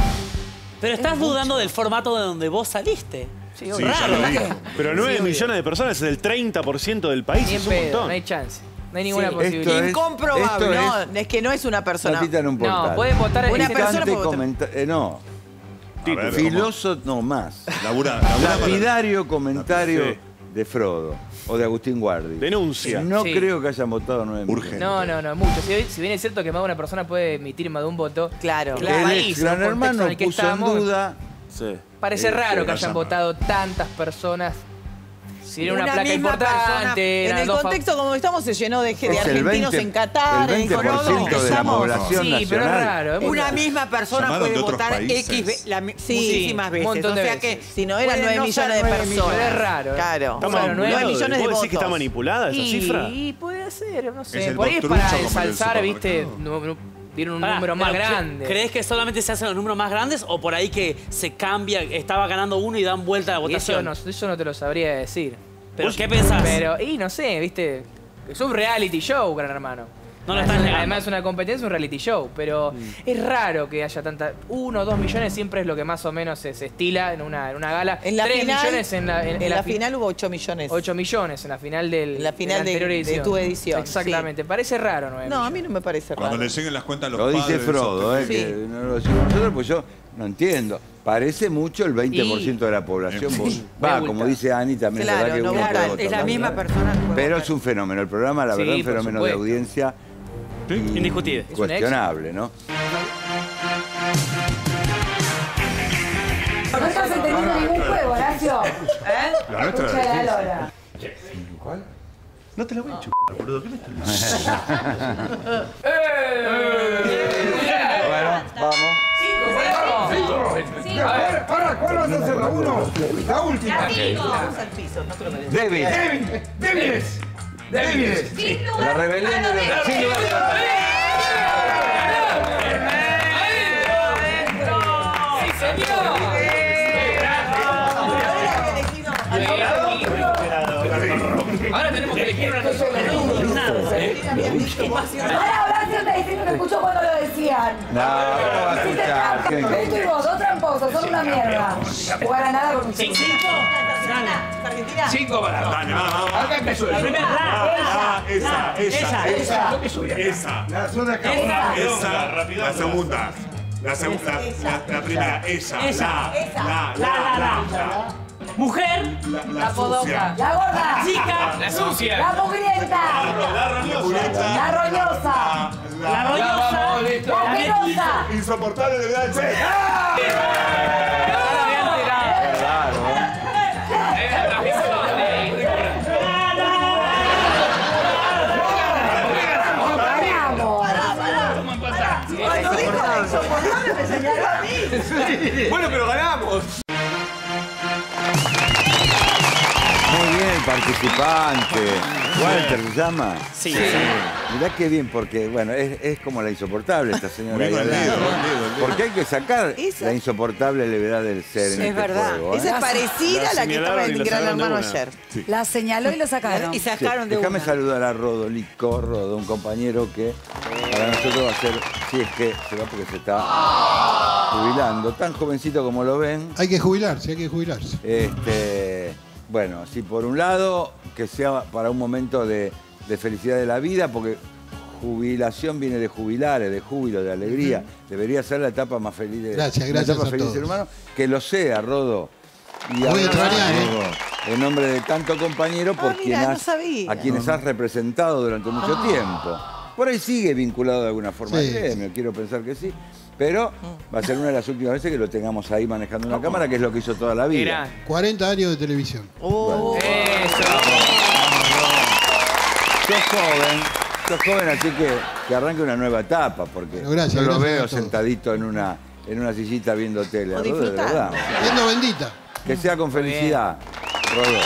Pero estás dudando del formato de donde vos saliste. Sí, Sí, obvio. ya lo dijo. Pero nueve millones de personas es el treinta por ciento del país, Ni en es un pedo, montón. no hay chance. No hay ninguna Sí. posibilidad. Esto es- Incomprobable. esto No, es es que no es una persona. Notita en un portal. No, pueden votar en Una ese- persona Instante puede votar. comenta- eh, no. A ver, Filoso, no más. Labura, labura para- Lapidario comentario Sí. de Frodo o de Agustín Guardi. Denuncia. No Sí. creo que hayan votado nueve Urgente. millones. No, no, no, mucho. Si, si bien es cierto que más de una persona puede emitir más de un voto, Claro. el El país, ex el Gran contexto Hermano en el que puso en estamos, duda. Sí. parece Eh, raro sí, que hayan razón. votado tantas personas. Si era una, Una placa misma persona, importante. En eran el dos fa- contexto como estamos se llenó de, de Es el argentinos veinte en Qatar, el en veinte por Colombia. ciento de la Estamos- población Sí, nacional. pero es raro. es muy Una raro. misma persona Llamaron puede de otros votar países. X ve- la mi- Sí, muchísimas un veces. montón O de sea veces. que Si no eran pueden nueve no millones de ser nueve personas. Pero es raro. ¿eh? Claro. Está Bueno, nueve manipulado. millones de ¿Vos decís que está votos. manipulada esa Y, cifra? y puede ser, no Es sé. el Por ahí es Bostrucho para como en el ensalzar, ¿viste? supermercado. No, no, dieron un Pará, número más pero cre- grande. ¿Crees que solamente se hacen los números más grandes o por ahí que se cambia, estaba ganando uno y dan vuelta a la Y eso votación? no, eso no te lo sabría decir. ¿Pero qué pensás? Pero, y no sé, ¿viste? Es un reality show, Gran Hermano. No lo estás negando. Además es una competencia, un reality show, pero es raro que haya tanta... Uno o dos millones siempre es lo que más o menos se, se estila en una, en una gala. En la Tres final, millones en la, en, en en la fi- final hubo ocho millones. ocho millones en la final del En la final la de- anterior de edición. tu edición, Exactamente. Parece raro, nueve No, a millones. mí no me parece raro. Cuando le lleguen las cuentas a los Lo padres. dice Frodo, eh, Sí. que no lo decimos nosotros, pues yo no entiendo. Parece mucho el veinte por ciento de la población. Sí. vos- Va, como dice Ani, también Claro, es verdad que no uno vota. puede votar Es la más, misma ¿no? persona que puede Pero votar. es un fenómeno. El programa, la Sí, verdad, un por fenómeno de supuesto. audiencia Indiscutible. Es un cuestionable, ¿no? No estás entendiendo ningún juego, Horacio. La nuestra Escucha la es- lora. ¿Cuál? No te la voy a chupar, boludo. ¿Qué me estás Bueno, vamos. A ver, para, ¿cuál vas a hacer? La uno. La última. Vamos al piso, no te lo mereces. Débil. Débil. Débiles. Débiles. La rebelión de los... Sin lugar Ahora tenemos que elegir una cosa. Ahora Horacio está diciendo que escuchó cuando lo decían. No, ¿cómo va a escuchar? ¿Qué? Esto y vos, dos tramposos, son una mierda. Jugar a nada con un chico. Argentina. Cinco para. Dale, vamos, vamos. Acá empezó el Ah, ah, esa, esa, esa. Lo que subía. Esa. La zona acá. Esa. La segunda. La segunda. La, la primera. Esa. Esa. La. La. La. La. La. Mujer, La, la, La podoca. sucia. La gorda. chica, La sucia. La mugrienta. La roñosa. La roñosa. la Ya roñosa, vamos, listo. La asquerosa. Insoportable de verdad. che. Vamos. Cuando dijo me señaló a mí. Bueno, pero ganamos. Muy bien el participante. Walter se llama. Sí. sí. Mirá qué bien, porque bueno, es, es como la insoportable esta señora. Muy ahí al bandido, lado. bandido, bandido. Porque hay que sacar Esa- la insoportable levedad del ser en Es este verdad. juego. ¿eh? Esa es parecida La a la que estaba señalaron y en la Gran sacaron de Hermano una. ayer. La señaló y lo sacaron. Y Sí, sacaron de déjame una. saludar a Rodolico, Rodo, un compañero que para nosotros va a ser, si es que se va porque se está jubilando, tan jovencito como lo ven. Hay que jubilarse, hay que jubilarse. Este, bueno, si por un lado, que sea para un momento de, de felicidad de la vida, porque jubilación viene de jubilar, de júbilo, de alegría. Debería ser la etapa más feliz de, Gracias, la gracias etapa a feliz del todos. ser humano. Que lo sea, Rodo. Y Voy a ahora, extrañar, ¿eh? digo, en nombre de tanto compañero por Ah, quien mira, no has- sabía. a quienes has representado durante mucho tiempo. Por ahí sigue vinculado de alguna forma Sí. al gremio, quiero pensar que sí. Pero va a ser una de las últimas veces que lo tengamos ahí manejando una cámara, que es lo que hizo toda la vida. Mirá. cuarenta años de televisión. Oh. Eso. Sos joven, sos joven, así que, que arranque una nueva etapa, porque Pero gracias, yo lo gracias veo a todos. sentadito en una, en una sillita viendo tele. O Rodo, de disfrutando. verdad. Viendo bendita. Que sea con felicidad, Rodo.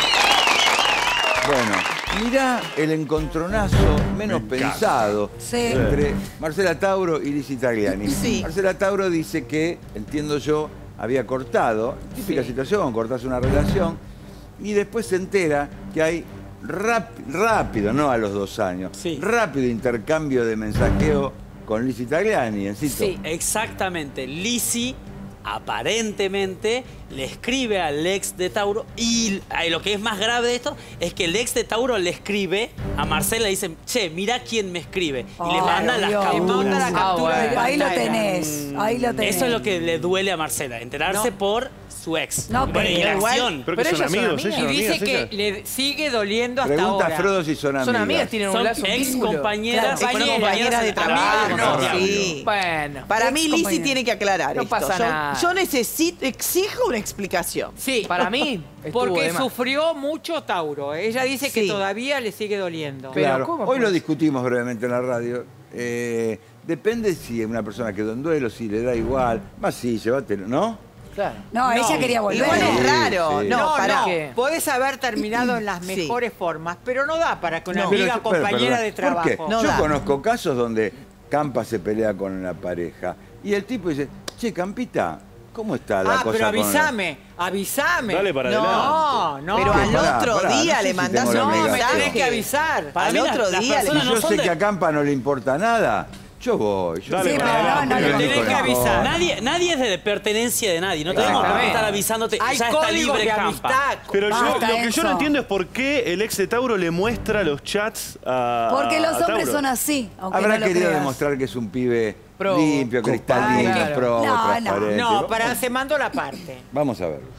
Bueno, mirá el encontronazo menos pensado Sí. entre Marcela Tauro y Lizzy Tagliani. Sí. Marcela Tauro dice que, entiendo yo, había cortado, típica situación, cortás una relación, y después se entera que hay rap- rápido, no a los dos años, Sí. rápido intercambio de mensajeo con Lizzy Tagliani, encito. Sí, exactamente. Lizzy aparentemente le escribe al ex de Tauro y eh, lo que es más grave de esto es que el ex de Tauro le escribe a Marcela y dice, che, mirá quién me escribe. Y le Ay, manda las Dios. capturas. Le manda la Ah, captura de bueno. Ahí lo pantalla. tenés, ahí lo tenés. Eso es lo que le duele a Marcela, enterarse No. por su ex. No, Bueno, y pero la igual- acción. Pero que Pero son ellas son amigos, amigas. ellas Y son dice amigas, que ellas. le sigue doliendo hasta Pregunta ahora. a Frodo si son amigas. Son amigas, tienen un Son lazo, un ex vínculo. compañeras, Claro, fueron compañeras de trabajo, Santiago. sí. Bueno. Para mí, Ex Lizzy compañera. tiene que aclarar No esto. pasa yo, nada. yo necesito, exijo una explicación. Sí. Para mí, estuvo Porque de más. sufrió mucho Tauro. Ella dice que Sí. todavía le sigue doliendo. Pero Claro. ¿cómo Hoy pues? lo discutimos brevemente en la radio. Eh, depende si una persona quedó en duelo, si le da igual. Más sí, llévatelo, ¿no? Claro. No, ella quería volver. Igual es Sí, raro. sí. No, No, para no, ¿Qué? podés haber terminado en las Sí. mejores formas, pero no da para que una No. amiga Pero- pero, compañera perdón, de ¿por qué? trabajo. No Yo da. conozco casos donde Campa se pelea con la pareja y el tipo dice, che, Campita, ¿cómo está la Ah, cosa pero con la-?" avísame, avísame. Dale para no, adelante. no. Pero al Pará, otro pará, día no sé le si mandás tengo la un No, me obligación. tenés que avisar. Para Al mí las- otro las día le personas Si no yo son sé de- que a Campa no le importa nada, yo voy. Yo Dale sé para que- adelante. no, no, yo no, digo, tenés que no. avisar. Nadie, nadie es de pertenencia de nadie. No tenemos por qué Exactamente. estar avisándote. Hay ya está códigos libre de Campa. amistad. Pero yo, Basta, lo que yo Enzo. no entiendo es por qué el ex de Tauro le muestra los chats a Porque a los hombres Tauro. son así, aunque Habrá no lo querido creas. demostrar que es un pibe Pro. limpio, cristalino, Claro. pro, No, no. transparente. No, para, se mandó la parte. Vamos a ver.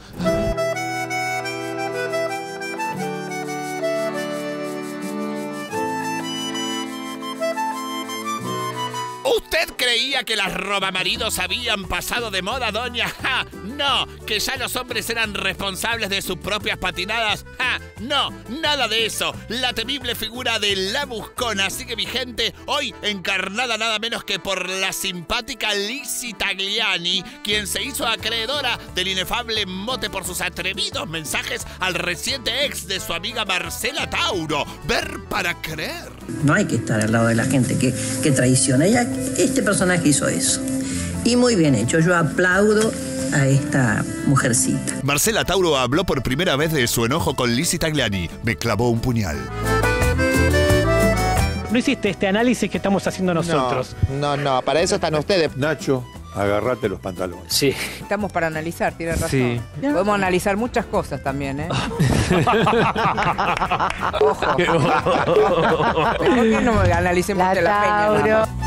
¿Usted creía que las robamaridos habían pasado de moda, doña? ¡Ja! No, que ya los hombres eran responsables de sus propias patinadas. ¡Ja! No, nada de eso. La temible figura de la buscona sigue vigente, hoy encarnada nada menos que por la simpática Lizzy Tagliani, quien se hizo acreedora del inefable mote por sus atrevidos mensajes al reciente ex de su amiga Marcela Tauro. Ver para creer. No hay que estar al lado de la gente que, que traiciona. Ella, este personaje hizo eso. Y muy bien hecho. Yo aplaudo a esta mujercita. Marcela Tauro habló por primera vez de su enojo con Lizzy Tagliani. Me clavó un puñal. No hiciste este análisis que estamos haciendo nosotros. No, no, para eso están ustedes. Nacho, agárrate los pantalones. Sí. Estamos para analizar, tiene razón. Sí. Podemos analizar muchas cosas también, ¿eh? Ojo. ¿Por qué no analicemos La de la peña? Tauro. nada más?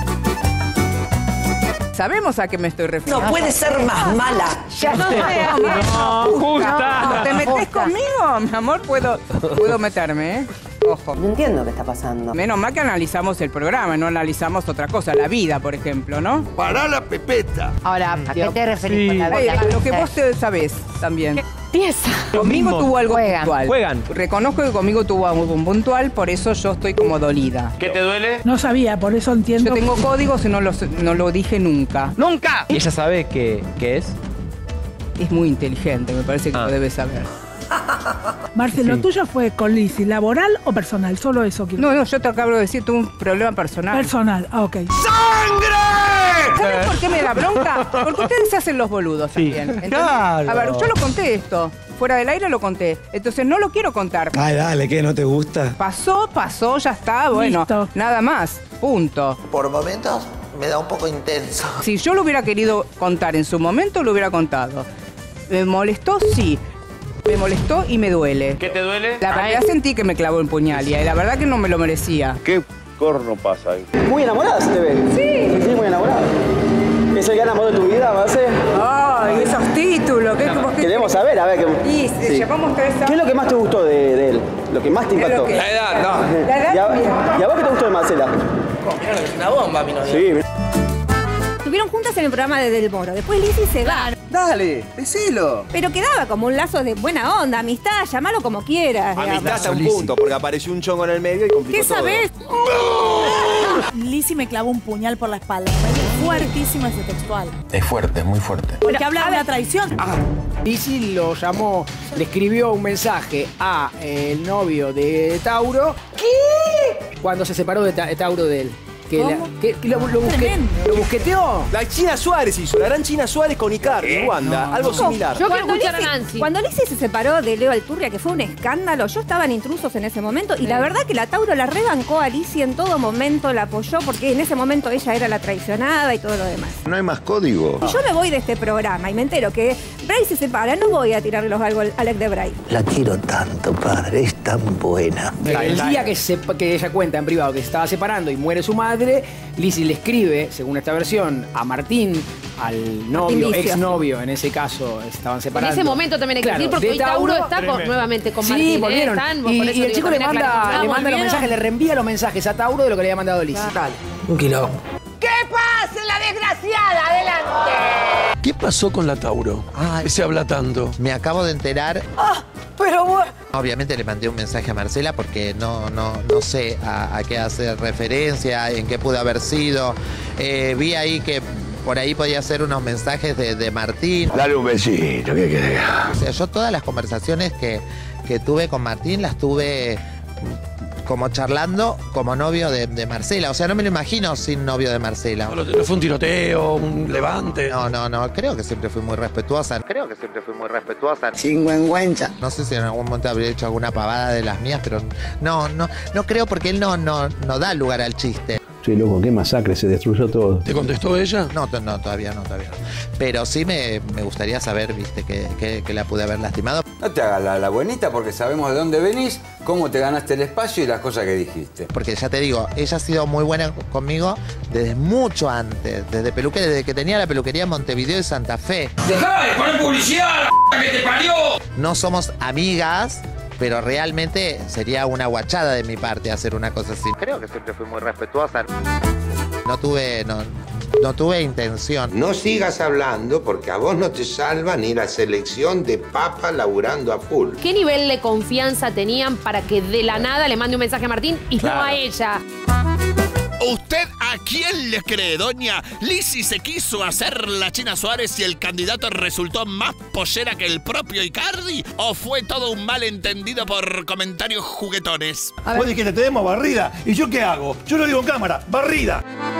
Sabemos a qué me estoy refiriendo. No puede ser más mala. Ya no sé, amor. No, justa. No, ¿te metes Justa. conmigo? Mi amor, puedo, puedo meterme, ¿eh? Ojo. No entiendo qué está pasando. Menos mal que analizamos el programa, no analizamos otra cosa, la vida, por ejemplo, ¿no? Pará la pepeta. Ahora, ¿A qué te referís con la Eh, vida? lo que vos te sabés también. Pieza. Conmigo mismo. tuvo algo Juegan. puntual. Juegan. Reconozco que conmigo tuvo algo puntual, por eso yo estoy como dolida. ¿Qué te duele? No sabía, por eso entiendo. Yo tengo códigos y no, los, no lo dije nunca. ¡Nunca! ¿Y ella sabe qué, qué es? Es muy inteligente, me parece que Ah. lo debe saber. Marcelo, Sí. ¿tuyo fue con Lizzy, laboral o personal? Solo eso quiero. No, no, yo te acabo de decir, tuve un problema personal. Personal, ah, ok. ¿Sabes por qué me da bronca? Porque ustedes se hacen los boludos también. ¿entendés? Claro. A ver, yo lo conté esto. Fuera del aire lo conté. Entonces no lo quiero contar. Ay, dale, ¿qué? ¿No te gusta? Pasó, pasó, ya está, bueno, Listo. nada más. Punto. Por momentos me da un poco intenso. Si yo lo hubiera querido contar en su momento, lo hubiera contado. ¿Me molestó? Sí. Me molestó y me duele. ¿Qué te duele? La verdad sentí que me clavó el puñal y la verdad que no me lo merecía. ¿Qué corno pasa ahí? Muy enamorada se te ve. Sí. Sí, muy enamorada. ¿Es el gran amor de tu vida, Marce? Ay, esos títulos. ¿Qué, qué- Queremos saber, a ver. Que... Y sí. llevamos tres años. ¿Qué es lo que más te gustó de, de él? Lo que más te Es lo impactó. que- La edad, no. La edad, ¿Y a, mira. ¿Y a vos qué te gustó de Marcela? Es una bomba, mi novia. Sí. Estuvieron juntas en el programa de Del Moro. Después Lizzy se va. Dale, decilo. Pero quedaba como un lazo de buena onda, amistad, llamalo como quieras. digamos. Amistad hasta un punto, porque apareció un chongo en el medio y complicó ¿Qué todo. sabés? Lizzy me clavó un puñal por la espalda. Me parece fuertísimo ese textual. Es fuerte, es muy fuerte. Porque habla de una traición. Lizzy lo llamó, le escribió un mensaje a el novio de Tauro. ¿Qué? Cuando se separó de, Ta- de Tauro de él. Que, la- ¿Cómo? que- que lo, lo busque- lo busqueteó. La China Suárez hizo, la gran China Suárez con Icardi y Wanda, algo similar. Yo cuando Lizzy, cuando Lizzy se separó de Leo Alturria, que fue un escándalo, yo estaba en Intrusos en ese momento y la verdad que la Tauro la rebancó a Lizzy en todo momento, la apoyó porque en ese momento ella era la traicionada y todo lo demás. No hay más código. Si yo me voy de este programa y me entero que Bray se separa, no voy a tirarle los galgos al Alex de Bray. La quiero tanto, padre, es tan buena. El día que, se- que ella cuenta en privado que se estaba separando y muere su madre, Lizzy le escribe, según esta versión, a Martín, al novio, Vicio. exnovio, en ese caso, estaban En separando. ese momento también hay que Claro, decir, porque de hoy Tauro está con- nuevamente con Sí, Martín. ¿eh? volvieron. Están, y, por eso y el digo, chico le también manda, aclaremos. le Ah, manda los ¿volvieron? mensajes, le reenvía los mensajes a Tauro de lo que le había mandado Lizzy. Un kilo. ¡Que pase la desgraciada! ¡Adelante! ¿Qué pasó con la Tauro? ¿Qué se habla tanto? Me acabo de enterar. Pero bueno. Obviamente le mandé un mensaje a Marcela porque no, no, no sé a, a qué hacer referencia, en qué pudo haber sido. Eh, vi ahí que por ahí podía ser unos mensajes de, de Martín. Dale un besito, ¿qué querés? O sea, yo todas las conversaciones que, que tuve con Martín las tuve como charlando como novio de, de Marcela. O sea, no me lo imagino sin novio de Marcela. No, no fue un tiroteo, un levante. No, no, no. Creo que siempre fui muy respetuosa. Creo que siempre fui muy respetuosa. Chingüengüenza. No sé si en algún momento habría hecho alguna pavada de las mías, pero no, no, no creo porque él no, no, no da lugar al chiste. Sí, loco, qué masacre, se destruyó todo. ¿Te contestó ella? No, to- no, todavía no, todavía no. Pero sí me, me gustaría saber, viste, que, que- que la pude haber lastimado. No te hagas la, la buenita porque sabemos de dónde venís, cómo te ganaste el espacio y las cosas que dijiste. Porque ya te digo, ella ha sido muy buena conmigo desde mucho antes, desde peluquería, desde que tenía la peluquería en Montevideo y Santa Fe. ¡Dejá de poner publicidad, la que te parió! No somos amigas, pero realmente sería una guachada de mi parte hacer una cosa así. Creo que siempre fui muy respetuosa. No tuve, no, no tuve intención. No sigas hablando porque a vos no te salva ni la selección de papa laburando a full. ¿Qué nivel de confianza tenían para que de la nada le mande un mensaje a Martín y Claro. no a ella? ¿Usted a quién le cree, doña? ¿Lizzy se quiso hacer la China Suárez y el candidato resultó más pollera que el propio Icardi? ¿O fue todo un malentendido por comentarios juguetones? Vos dijiste, te demos barrida. ¿Y yo qué hago? Yo lo digo en cámara, barrida.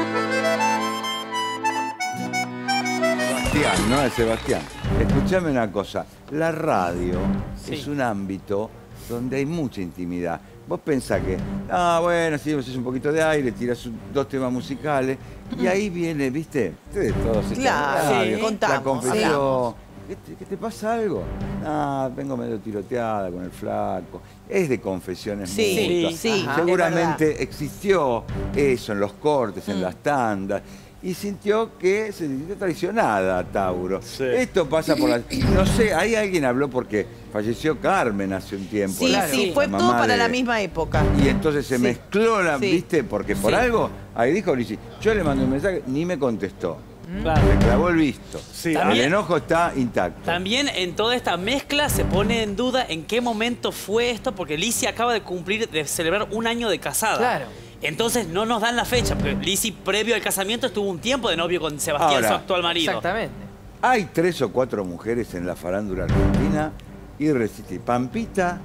Sebastián, no es Sebastián. Escuchame una cosa. La radio es un ámbito donde hay mucha intimidad. Vos pensás que, ah, bueno, si haces un poquito de aire, tiras un- dos temas musicales, y ahí viene, ¿viste? Ustedes todos están en Claro, radio, sí, contamos, la confesión. hablamos. ¿Qué te, qué te pasa algo? Ah, vengo medio tiroteada con el flaco. Es de confesiones Sí, mutuas. sí, Seguramente es verdad. existió eso en los cortes, en Mm. las tandas. y sintió que se sintió traicionada, Tauro. Sí. Esto pasa por la... No sé, ahí alguien habló porque falleció Carmen hace un tiempo. Sí, la, sí, la fue todo para de... la misma época. Y entonces se sí. mezcló la, sí. ¿viste? Porque por sí. algo, ahí dijo Lizzy, yo le mandé un mensaje, ni me contestó. Claro. Se clavó el visto. Sí. El enojo está intacto. También en toda esta mezcla se pone en duda en qué momento fue esto, porque Lizzy acaba de cumplir, de celebrar un año de casada. Claro. Entonces no nos dan la fecha, porque Lizzy previo al casamiento estuvo un tiempo de novio con Sebastián, Ahora, su actual marido. Exactamente. Hay tres o cuatro mujeres en la farándula argentina irresistibles. Pampita,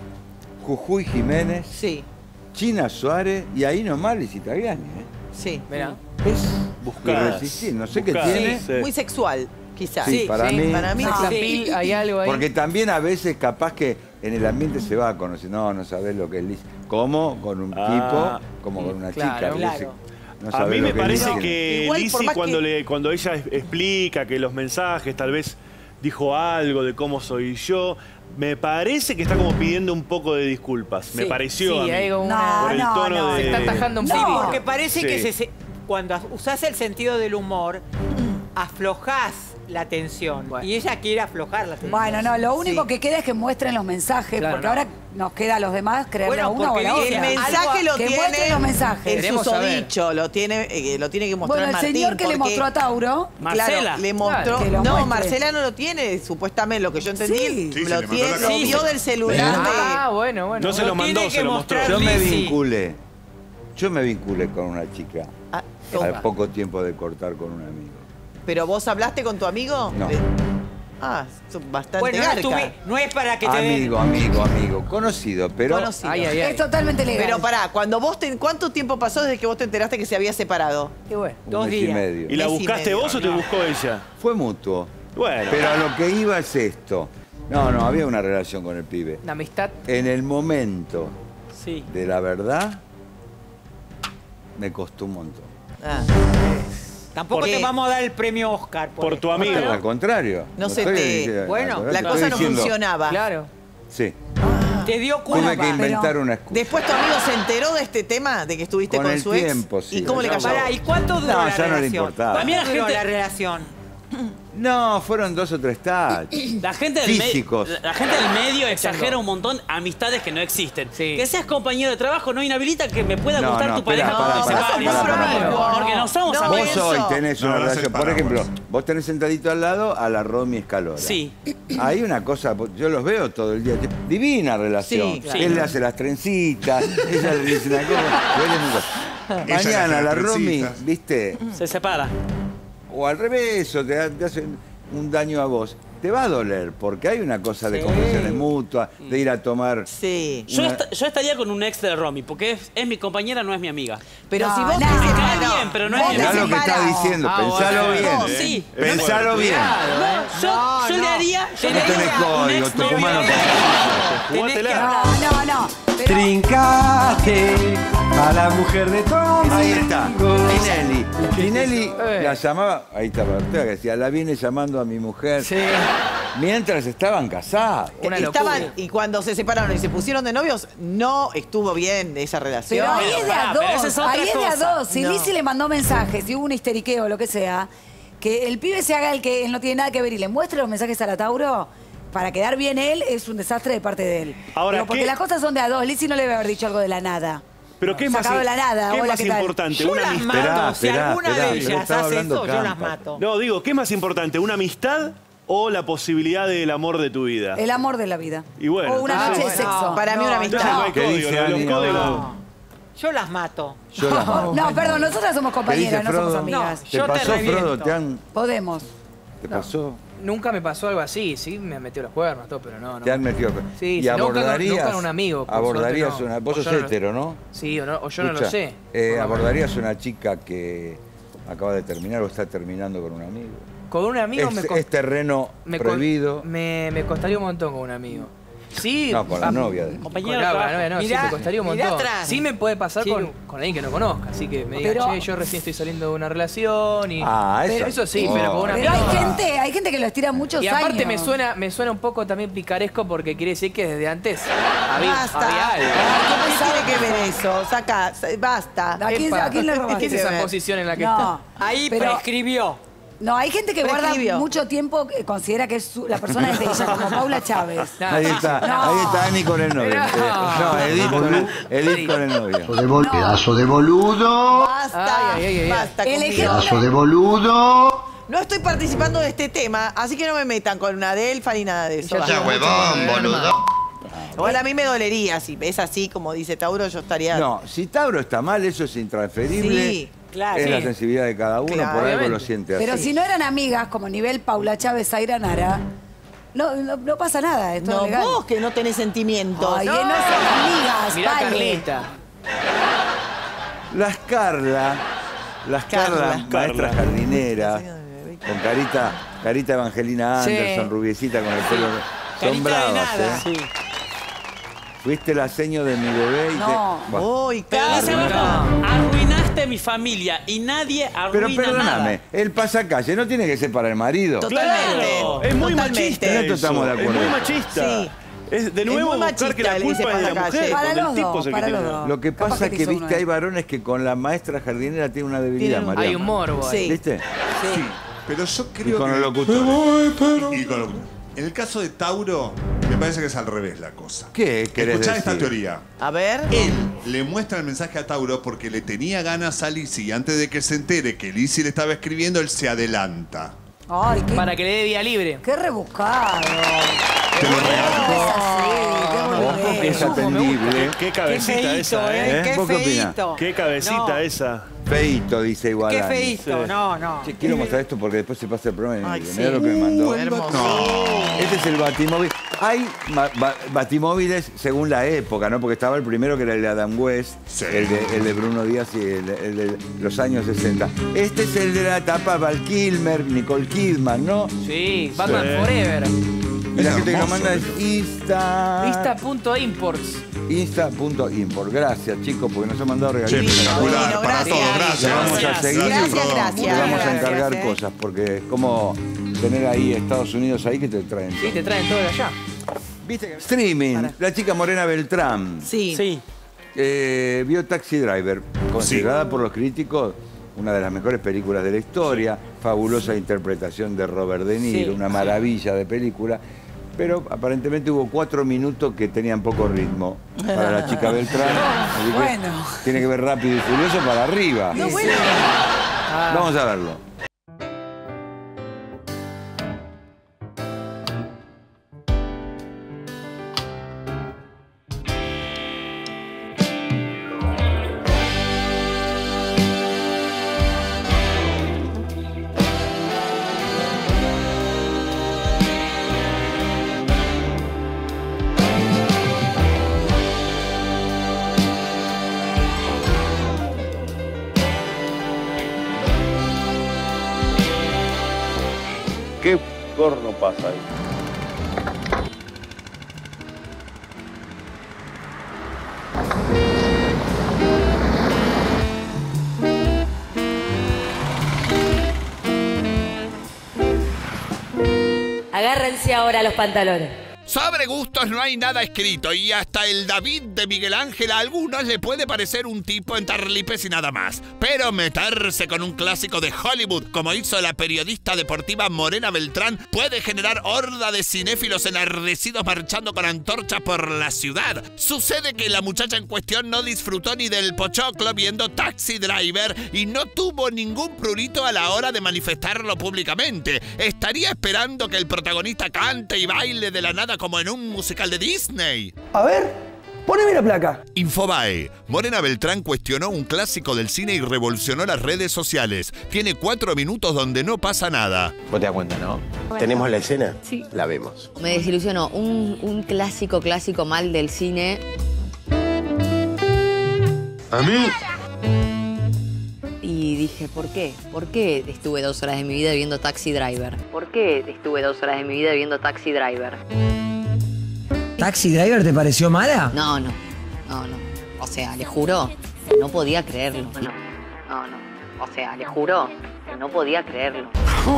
Jujuy Jiménez, sí. China Suárez y ahí nomás Lizzy Tagliani. ¿eh? Sí. Mira. Es irresistible, no sé Buscada. qué tiene. Sí. Muy sexual, quizás. Sí, sí, para sí, mí. Para mí no, sí. Hay algo ahí. Porque también a veces capaz que en el ambiente se va a conocer. No, no sabés lo que es Lizzy. Como con un ah, tipo, como con una claro, chica. Claro. No a mí me parece que, que Lizzy cuando, que... le, cuando ella explica que los mensajes tal vez dijo algo de cómo soy yo, me parece que está como pidiendo un poco de disculpas. Sí, me pareció sí, a mí. Hay una... Por el no, tono no, de... Se está atajando un no, pibi. porque parece sí. que se, cuando usás el sentido del humor, aflojás la tensión. Bueno. Y ella quiere aflojar la tensión. Bueno, no, lo único sí. que queda es que muestren los mensajes, claro, porque no. ahora nos queda a los demás creerle bueno, a una o a la otra. El mensaje lo que tiene muestren los mensajes. el susodicho, lo tiene, eh, lo tiene que mostrar bueno, el Martín. señor que le mostró a Tauro. Marcela. Claro, le mostró. Claro, no, muestre. Marcela no lo tiene, supuestamente, lo que yo entendí. Sí. Sí, lo tiene, lo vio del celular. Ah, bueno, bueno. No se lo mandó, se lo mostró. Yo me vinculé. Yo me vinculé con una chica ah, al poco tiempo de cortar con un amigo. ¿Pero vos hablaste con tu amigo? No. Ah, bastante bueno, garca. No, estuve, no es para que te Amigo, den... amigo, amigo. Conocido, pero... Conocido. Ay, ay, ay. Es totalmente legal. Pero pará, cuando vos te, ¿cuánto tiempo pasó desde que vos te enteraste que se había separado? Qué bueno. Un Dos mes días. y medio. ¿Y la mes buscaste y vos o te buscó ella? Fue mutuo. Bueno. Pero a lo que iba es esto. No, no, había una relación con el pibe. Una amistad. En el momento sí. de la verdad, me costó un montón. Ah. Tampoco te vamos a dar el premio Oscar. Por, por tu amigo. amigo. Al contrario. No se te... Diciendo, bueno, la cosa no diciendo... funcionaba. Claro. Sí. Ah. Te dio culpa. Tuve que inventar pero... una excusa. Después tu amigo se enteró de este tema, de que estuviste con, con el su ex. Tiempo, sí. ¿Y cómo le cayó? ¿Y cuánto duró no, la ya relación? No le importaba. También la duró gente... la relación. No, fueron dos o tres touch. La gente del Físicos. La, la gente del medio exagera un montón amistades que no existen. Sí. Que seas compañero de trabajo no inhabilita que me pueda no, gustar no, tu pareja para, cuando para, se separes. Porque no somos no, amigos. Vos hoy tenés una no, relación, no por ejemplo, eso. vos tenés sentadito al lado a la Romy Escalora. Sí. Hay una cosa, yo los veo todo el día. Divina relación. Sí, claro. Él le hace las trencitas, ella le dice una cosa, él es una cosa. Mañana la Romy, viste, se separa. O al revés, o te, te hacen un daño a vos. Te va a doler, porque hay una cosa de sí. confesiones mutuas, de ir a tomar... Sí. Yo, est yo estaría con un ex de Romy, porque es, es mi compañera, no es mi amiga. Pero no, si vos no, te me no, cae no. bien, pero no es es mi amiga. Lo que está diciendo, ah, pensalo bueno. bien. No, sí. Pensalo bueno, bien. No, yo, no, yo no. le haría... Yo no le haría tenés código, Tucumano. No, no, no. Pero... Trincate a la mujer de Tom. Ahí está, Tinelli. Tinelli la llamaba, ahí está Ortega, que decía, la viene llamando a mi mujer. Sí. Mientras estaban casados. Una Estaban, locura. y cuando se separaron y se pusieron de novios, no estuvo bien esa relación. Pero ahí es de a Pero esa dos, es otra ahí es de a cosa. dos. Si No. Lizzy le mandó mensajes, si hubo un histeriqueo o lo que sea, que el pibe se haga el que él no tiene nada que ver y le muestre los mensajes a la Tauro, para quedar bien él, es un desastre de parte de él. Ahora, Pero porque ¿qué? las cosas son de a dos. Lizzy no le debe haber dicho algo de la nada. Pero ¿qué es más, Sacado de la nada. ¿qué es Hola, más ¿qué tal? importante? Yo una las amistad. mato. Esperá, Si esperá, alguna esperá, de yo ellas estaba hace hablando eso, yo las Campa. mato. No, digo, ¿qué es más importante? ¿Una amistad o la posibilidad del amor de tu vida? El amor de la vida. Y bueno, o una entonces- noche de No, sexo. para mí una amistad. Entonces no hay ¿Qué código, dice lo de los Ani? códigos. No. Yo las mato. Yo la mato. No, perdón, nosotras somos ¿Qué dice compañeras, no somos Frodo? amigas. ¿Te Yo te pasó, reviento. Frodo? ¿Te han, Podemos. te pasó? Nunca me pasó algo así, sí, me han metido los cuernos, todo, pero no, no. Te han metido. Sí, y sí, nunca con- abordarías. nunca con un amigo, por Abordarías suerte no. una. Vos O sos yo no lo- hétero, ¿no? Sí, o, no, o yo no lo Escucha, sé. eh, Por lo ¿abordarías una chica que acaba de terminar o está terminando con un amigo? Con un amigo es, me, cost- es terreno me co- prohibido. Me, me costaría un montón con un amigo. Sí. No, con la novia. De... Compañero, con la novia, no, Mirá, sí, me costaría un mirá montón. atrás. Sí me puede pasar Sí. con, con alguien que no conozca, así que me diga, Pero- che, yo recién estoy saliendo de una relación y... Ah, eso. Pero eso sí, Oh. pero con una Pero hay amiga- gente, hay gente que lo estira muchos Y años. aparte me suena, me suena un poco también picaresco porque quiere decir que desde antes había, Basta. había algo. ¿Qué tiene que ver eso? Saca, basta. ¿A quién, Epa. a quién le robaste? ¿Qué es esa posición en la que No, Ahí pero- prescribió. No, hay gente que guarda Prescribió. mucho tiempo que considera que es su- la persona es de ella, como Paula Chávez. Ahí está, No. ahí está Ani con el novio. No. No, Edith con el, Edith con el novio. De bol- Pedazo de boludo. Basta, Ay, ay, ay, ay. basta El conmigo. ejemplo- Pedazo de boludo. No estoy participando de este tema, así que no me metan con una Delfa ni nada de eso. Ya Ya huevón, boludo. Igual a mí me dolería, si es así como dice Tauro, yo estaría... No, si Tauro está mal, eso es intransferible. Sí, claro. Es Sí. la sensibilidad de cada uno, Claro, por algo obviamente. lo siente así. Pero si no eran amigas, como nivel Paula Chávez, Zaira Nara, no, no, no pasa nada, esto No, es legal. vos que no tenés sentimientos. Ay, no, no son amigas, Mirá vale. Carlita. Las Carla, las Carla, Carla. maestras jardineras, con carita, carita Evangelina Sí. Anderson, rubiecita con el pelo. Son Carita de bravas, nada. ¿eh? Sí. Fuiste la seño de mi bebé y No. te. Bueno. Uy, Pero dice Carla. abajo, arruinaste mi familia y nadie arruina Pero perdóname, nada. el pasacalle no tiene que ser para el marido. Totalmente. Claro. Es muy Totalmente. machista En esto eso. estamos de acuerdo. Es muy machista. Sí. Es de Es nuevo muy buscar que la machista, le dice culpa es de la pasacalle. mujer, Para cuando el los tipo dos, es el que para tiene los la- dos. Lo que Capaz pasa que es que, quiso viste, uno. hay varones que con la maestra jardinera tiene una debilidad, Tiene un- María. Hay un morbo ahí. Sí. ¿Viste? Sí. Pero yo Y creo con que... el locutor. Y con el locutor. En el caso de Tauro, me parece que es al revés la cosa. ¿Qué querés Escuchá esta decir? teoría. A ver. Él le muestra el mensaje a Tauro porque le tenía ganas a Lizzy y antes de que se entere que Lizzy le estaba escribiendo, él se adelanta. Ay, qué, Para que le dé vía libre. qué rebuscado. Te lo regalo. Es así, qué Ojo boludez. que es atendible. Qué cabecita Qué esa, feíto, ¿eh? ¿eh? Qué ¿Vos qué opinás? feíto. Qué cabecita No. esa. Feito, dice igual. Qué Ani. feíto, Sí. no, no. Che, quiero mostrar esto porque después se pasa el programa. Ay, Mirá sí. lo que me mandó. Uh, hermoso. No. Este es el batimóvil. Hay ma- ba- batimóviles según la época, ¿no? Porque estaba el primero que era el de Adam West, Sí. el, de, el de Bruno Díaz y el, el de los años sesenta. Este es el de la etapa Val Kilmer, Nicole Kidman, ¿no? Sí, Batman Sí. Forever. Y la Es gente que nos hermoso, manda es ¿eh? Insta. Insta.imports. Insta.import. Gracias, chicos, porque nos han mandado Che, regalitos. espectacular. Bueno, para gracias. todos, Le gracias. vamos a Gracias. seguir Gracias, y gracias. le vamos a Gracias, encargar eh. cosas, porque es como tener ahí Estados Unidos ahí que te traen. Sí, te traen todo de allá. ¿Viste que- Streaming, la chica Morena Beltrán. Sí. Sí. Eh, vio Taxi Driver, considerada por los críticos una de las mejores películas de la historia, fabulosa interpretación de Robert De Niro, Sí. una maravilla de película, pero aparentemente hubo cuatro minutos que tenían poco ritmo para la chica Beltrán. Así que Bueno. tiene que ver Rápido y Furioso para arriba. No, bueno. Vamos a verlo. ¿Qué corno pasa ahí? Agárrense ahora los pantalones. Sobre gustos no hay nada escrito y hasta el David de Miguel Ángel a algunos le puede parecer un tipo en tarlipes y nada más. Pero meterse con un clásico de Hollywood, como hizo la periodista deportiva Morena Beltrán, puede generar horda de cinéfilos enardecidos marchando con antorchas por la ciudad. Sucede que la muchacha en cuestión no disfrutó ni del pochoclo viendo Taxi Driver y no tuvo ningún prurito a la hora de manifestarlo públicamente. Estaría esperando que el protagonista cante y baile de la nada como en un musical de Disney. A ver, poneme la placa. Infobae. Morena Beltrán cuestionó un clásico del cine y revolucionó las redes sociales. Tiene cuatro minutos donde no pasa nada. Vos te das cuenta, ¿no? Bueno. ¿Tenemos la escena? Sí. La vemos. Me desilusionó. Un, un clásico, clásico mal del cine. ¿A mí? Y dije, ¿por qué? ¿Por qué estuve dos horas de mi vida viendo Taxi Driver? ¿Por qué estuve dos horas de mi vida viendo Taxi Driver? ¿Taxi Driver te pareció mala? No, no, no, no. O sea, le juro que no podía creerlo. No, no, no. O sea, le juro que no podía creerlo.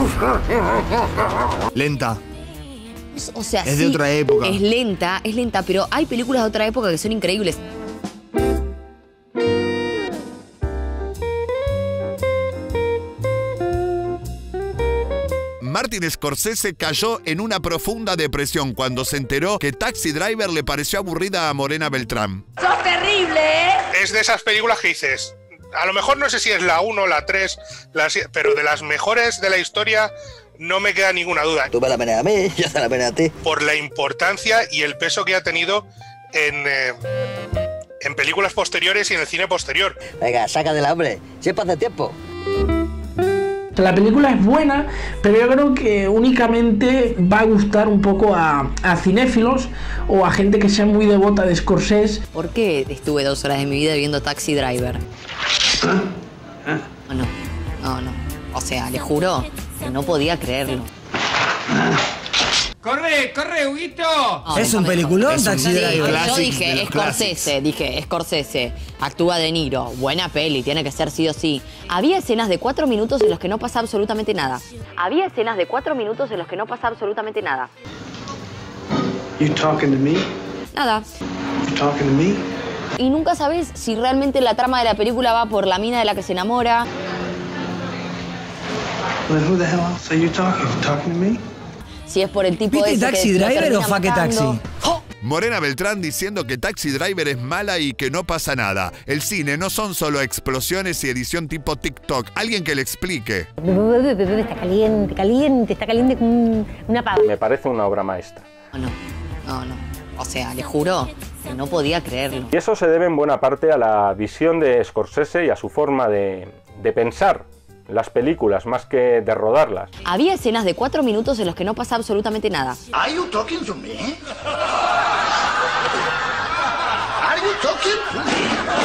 Lenta. O sea, Es sí, de otra época. es lenta, es lenta, pero hay películas de otra época que son increíbles. Martin Scorsese cayó en una profunda depresión cuando se enteró que Taxi Driver le pareció aburrida a Morena Beltrán. ¡Sos terrible, eh! Es de esas películas que dices, a lo mejor no sé si es la uno, la tres, la siete, pero de las mejores de la historia no me queda ninguna duda. Tú me la peneas a mí, yo te la peneo a ti. Por la importancia y el peso que ha tenido en, eh, en películas posteriores y en el cine posterior. Venga, saca del hambre, siempre hace tiempo. La película es buena, pero yo creo que únicamente va a gustar un poco a, a cinéfilos o a gente que sea muy devota de Scorsese. ¿Por qué estuve dos horas de mi vida viendo Taxi Driver? No, no, no. O sea, le juro que no podía creerlo. ¡Corre, corre, Huguito! No, es un déjame- peliculón, Es un- Taxi sí, Driver. Yo dije Scorsese, dije Scorsese, actúa De Niro, buena peli, tiene que ser sí o sí. Había escenas de cuatro minutos en los que no pasa absolutamente nada. Había escenas de cuatro minutos en los que no pasa absolutamente nada. You talking to me? Nada. You talking to me? Y nunca sabes si realmente la trama de la película va por la mina de la que se enamora. Well, who the hell else are you talking? You talking to me? Si es por el tipo ¿Viste ese Taxi que lo Driver o termina Faque matando. Taxi? Morena Beltrán diciendo que Taxi Driver es mala y que no pasa nada. El cine no son solo explosiones y edición tipo TikTok. Alguien que le explique. Está caliente, caliente, está caliente como una pava. Me parece una obra maestra. No, no, no. O sea, le juro que no podía creerlo. Y eso se debe en buena parte a la visión de Scorsese y a su forma de, de pensar las películas más que de rodarlas. Había escenas de cuatro minutos en los que no pasa absolutamente nada. Are you talking to me? Are you talking to me?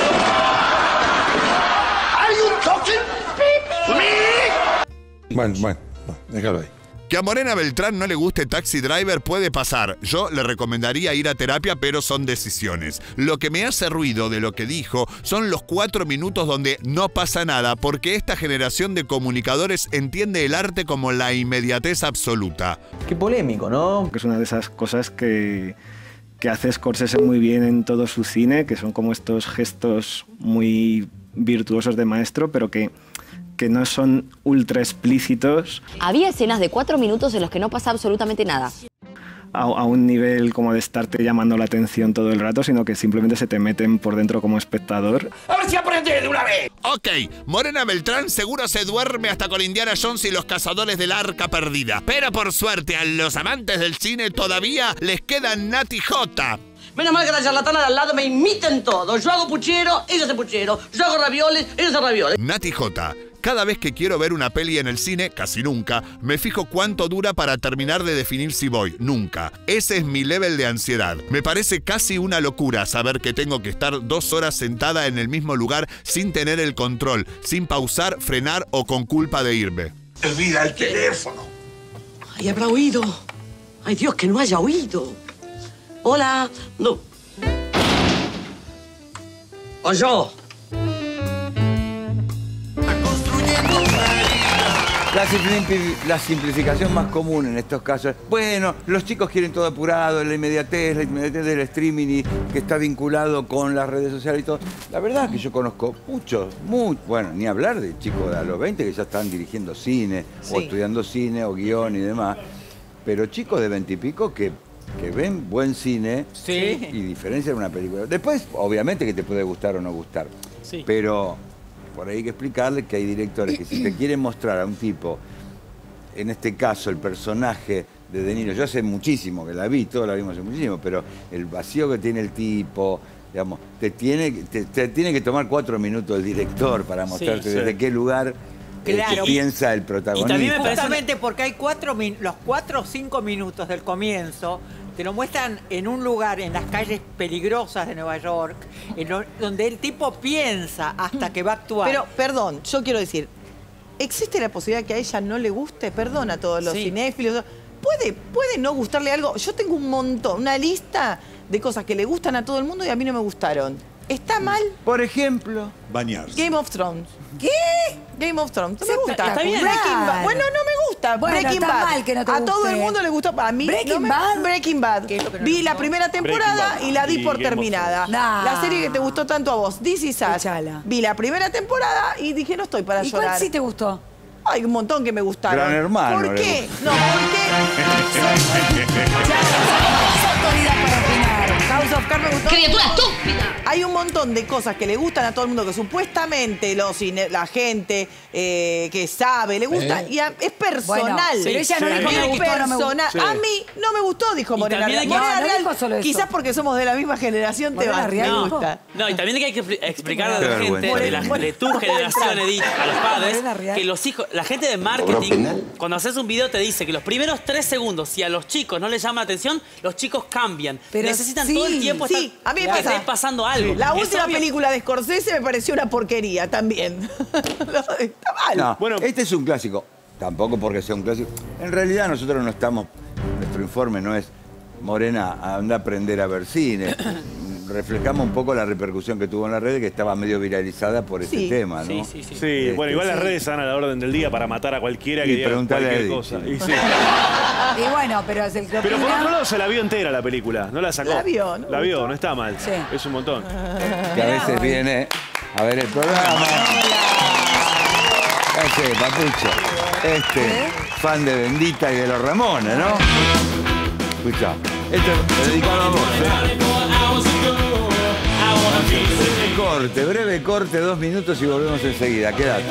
Are you talking to me? Bueno, bueno, déjalo ahí. Que a Morena Beltrán no le guste Taxi Driver puede pasar. Yo le recomendaría ir a terapia, pero son decisiones. Lo que me hace ruido de lo que dijo son los cuatro minutos donde no pasa nada, porque esta generación de comunicadores entiende el arte como la inmediatez absoluta. Qué polémico, ¿no? Que es una de esas cosas que, que hace Scorsese muy bien en todo su cine, que son como estos gestos muy virtuosos de maestro, pero que... que no son ultra explícitos Había escenas de cuatro minutos en los que no pasa absolutamente nada. a, a un nivel como de estarte llamando la atención todo el rato, sino que simplemente se te meten por dentro como espectador. ¡A ver si aprende de una vez! Ok, Morena Beltrán seguro se duerme hasta con Indiana Jones y los cazadores del Arca Perdida. Pero por suerte a los amantes del cine todavía les queda Nati J. Menos mal que la charlatana de al lado me imiten todo. Yo hago puchero, ella hace puchero. Yo hago ravioles, ella hace ravioles. Nati J. Cada vez que quiero ver una peli en el cine, casi nunca, me fijo cuánto dura para terminar de definir si voy. Nunca. Ese es mi level de ansiedad. Me parece casi una locura saber que tengo que estar dos horas sentada en el mismo lugar sin tener el control, sin pausar, frenar o con culpa de irme. Olvida el teléfono. Ay, habrá oído. Ay, Dios, que no haya oído. Hola. No. O yo. La, simpli- la simplificación más común en estos casos. Bueno, los chicos quieren todo apurado, la inmediatez, la inmediatez del streaming y que está vinculado con las redes sociales y todo. La verdad es que yo conozco muchos, muy, bueno, ni hablar de chicos de a los veinte que ya están dirigiendo cine, Sí. o estudiando cine, o guión y demás. Pero chicos de veintipico que, que ven buen cine Sí. y diferencian una película. Después, obviamente que te puede gustar o no gustar. Sí. Pero por ahí hay que explicarle que hay directores que si te quieren mostrar a un tipo, en este caso el personaje de De Niro, yo hace muchísimo que la vi, todos la vimos hace muchísimo, pero el vacío que tiene el tipo, digamos, te tiene, te, te tiene que tomar cuatro minutos el director para mostrarte Sí. desde Sí. qué lugar eh, Claro. piensa el protagonista. Justamente porque hay cuatro min- los cuatro o cinco minutos del comienzo te lo muestran en un lugar, en las calles peligrosas de Nueva York, en lo- donde el tipo piensa hasta que va a actuar. Pero, perdón, yo quiero decir, ¿existe la posibilidad que a ella no le guste? Perdón a todos los Sí. cinéfilos. ¿Puede puede, puede no gustarle algo. Yo tengo un montón, una lista de cosas que le gustan a todo el mundo y a mí no me gustaron. ¿Está mal? Por ejemplo, bañarse. Game of Thrones. ¿Qué? Game of Thrones. No Sí, me gusta. está bien. Breaking Bad. Claro. Bueno, no me gusta. Bueno, Breaking está Bad. mal que no te a todo guste. el mundo le gustó. A mí Breaking no me- Bad. Breaking Bad. ¿Qué es lo que no Vi te la gustó? primera temporada Breaking y la Bad di y por Game of terminada. Nah. La serie que te gustó tanto a vos, This Is Us. Escuchala. Vi la primera temporada y dije, no estoy para ¿Y llorar. cuál sí te gustó? Hay un montón que me gustaron. Gran Hermano, ¿Por le qué? No, porque Autoridad para opinar. House of Cards me gustó. ¡Criatura estúpida! Hay un montón de cosas que le gustan a todo el mundo, que supuestamente los cine- la gente eh, que sabe, le gusta. ¿Eh? Y a- es personal. Bueno, pero ella no Sí. dijo Es me gustó, no me gustó. personal. Sí. A mí no me gustó, dijo Morena también Real. hay que- Morena No, no Real, dijo solo eso. quizás porque somos de la misma generación, te Morena va, Real me dijo. gusta. No, y también hay que expli- explicarle a Qué la gente vergüenza. de, la- de tu generación, Edith, a los padres, Morena Real. que los hijos, la gente de ¿Cobró marketing, penal? cuando haces un video te dice que los primeros tres segundos, si a los chicos no les llama la atención, los chicos cambian. Pero Necesitan sí, todo el tiempo Sí, estar, a mí me que pasa. esté pasando algo. La Es última obvio- película de Scorsese me pareció una porquería también. Está mal. no, Bueno. este es un clásico. Tampoco porque sea un clásico. En realidad nosotros no estamos, nuestro informe no es Morena, anda a aprender a ver cine. Reflejamos un poco la repercusión que tuvo en las redes, que estaba medio viralizada por ese Sí. tema, ¿no? Sí, sí, sí. Sí, Este, bueno, igual las redes están a la orden del día para matar a cualquiera que Y diga preguntarle a cualquier Edith, cosa. sí. Y sí. Y bueno, pero es el que Pero por opina. otro lado se la vio entera la película, no la sacó. La vio, ¿no? La vio, no está mal. Sí. Es un montón. Que a veces viene a ver el programa. Ese, Papucho. Este, fan de Bendita y de los Ramones, ¿no? Escucha, esto es dedicado a vos, ¿eh? Breve corte, breve corte, dos minutos y volvemos enseguida. Quédate.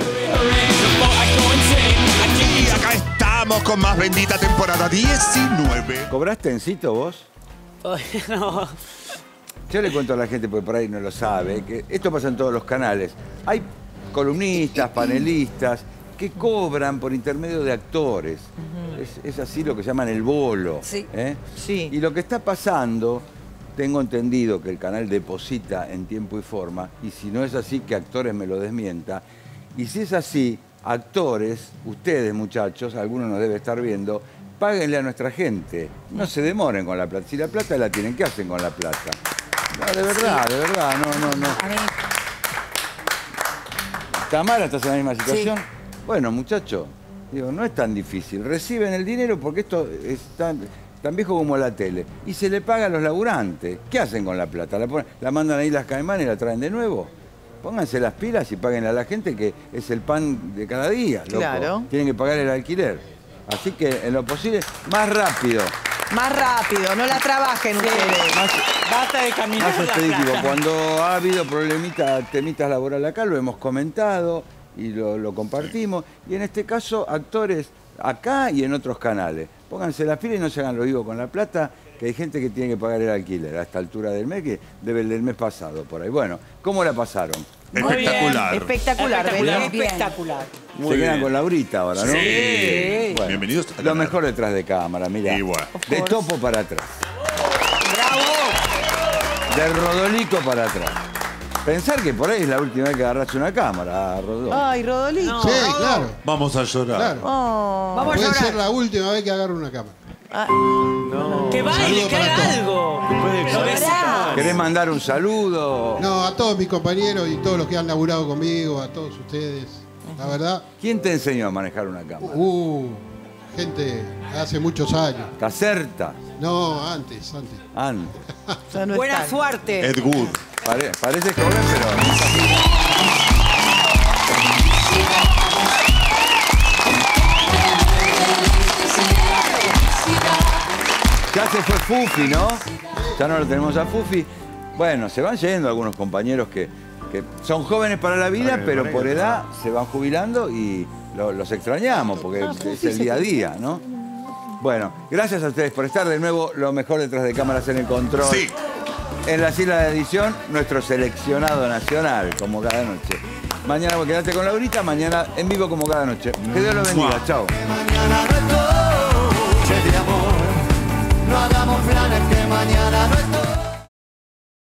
Y acá estamos con más bendita temporada diecinueve. ¿Cobraste encito vos? No. Yo le cuento a la gente, porque por ahí no lo sabe, que esto pasa en todos los canales. Hay columnistas, panelistas, que cobran por intermedio de actores. es, es así lo que llaman el bolo. Sí. ¿eh? Sí. Y lo que está pasando, tengo entendido que el canal deposita en tiempo y forma, y si no es así, que Actores me lo desmienta. Y si es así, actores, ustedes muchachos, algunos nos debe estar viendo, páguenle a nuestra gente. No se demoren con la plata. Si la plata la tienen, ¿qué hacen con la plata? No, de verdad, de verdad, no, no, no. A mí. ¿Tamara, estás en la misma situación? Sí. Bueno, muchachos, digo, no es tan difícil. Reciben el dinero porque esto es tan, tan viejo como la tele. Y se le paga a los laburantes. ¿Qué hacen con la plata? ¿La, ponen, la mandan ahí las caimanes y la traen de nuevo? Pónganse las pilas y paguen a la gente, que es el pan de cada día, loco. Claro. Tienen que pagar el alquiler. Así que, en lo posible, más rápido. Más rápido, no la trabajen ustedes. Más, Basta de caminar más la expeditivo. plata. Cuando ha habido problemitas, temitas laborales acá, lo hemos comentado y lo, lo compartimos. Y en este caso, actores acá y en otros canales. Pónganse las pilas y no se hagan lo vivo con la plata, que hay gente que tiene que pagar el alquiler a esta altura del mes, que debe el del mes pasado por ahí. Bueno, ¿cómo la pasaron? Espectacular. Espectacular, Espectacular, Belén. espectacular. Se Muy quedan bien. con Laurita ahora, ¿no? Sí. Bueno, Bienvenidos a lo mejor detrás de cámara, mira. Igual. De topo para atrás. ¡Bravo! Del Rodolico para atrás. Pensar que por ahí es la última vez que agarraste una cámara, Rodolfo. Ay, Rodolito. Sí, claro. Vamos a llorar. Claro. Oh. Vamos a Puede llorar. ser la última vez que agarro una cámara. Ah, Que baile, Saludo que para haga todos. algo. Después de Lo besás. ¿Querés mandar un saludo? No, a todos mis compañeros y todos los que han laburado conmigo, a todos ustedes. La verdad, ¿Quién te enseñó a manejar una cámara? uh, gente hace muchos años. ¿Caserta? No, antes, antes. Antes. ya no Buena están. suerte. Ed Wood. Pare- parece joven, pero... Ya se fue Fufi, ¿no? Ya no lo tenemos a Fufi. Bueno, se van yendo algunos compañeros que, que son jóvenes para la vida, pero por edad se van jubilando y lo- los extrañamos porque es el día a día, ¿no? Bueno, gracias a ustedes por estar de nuevo. Lo mejor detrás de cámaras en el control. Sí. En la isla de edición, nuestro seleccionado nacional, como cada noche. Mañana quedate con Laurita, mañana en vivo como cada noche. Que Dios los bendiga. Chao. Mañana no es noche de amor, no hagamos planes que mañana no es noche.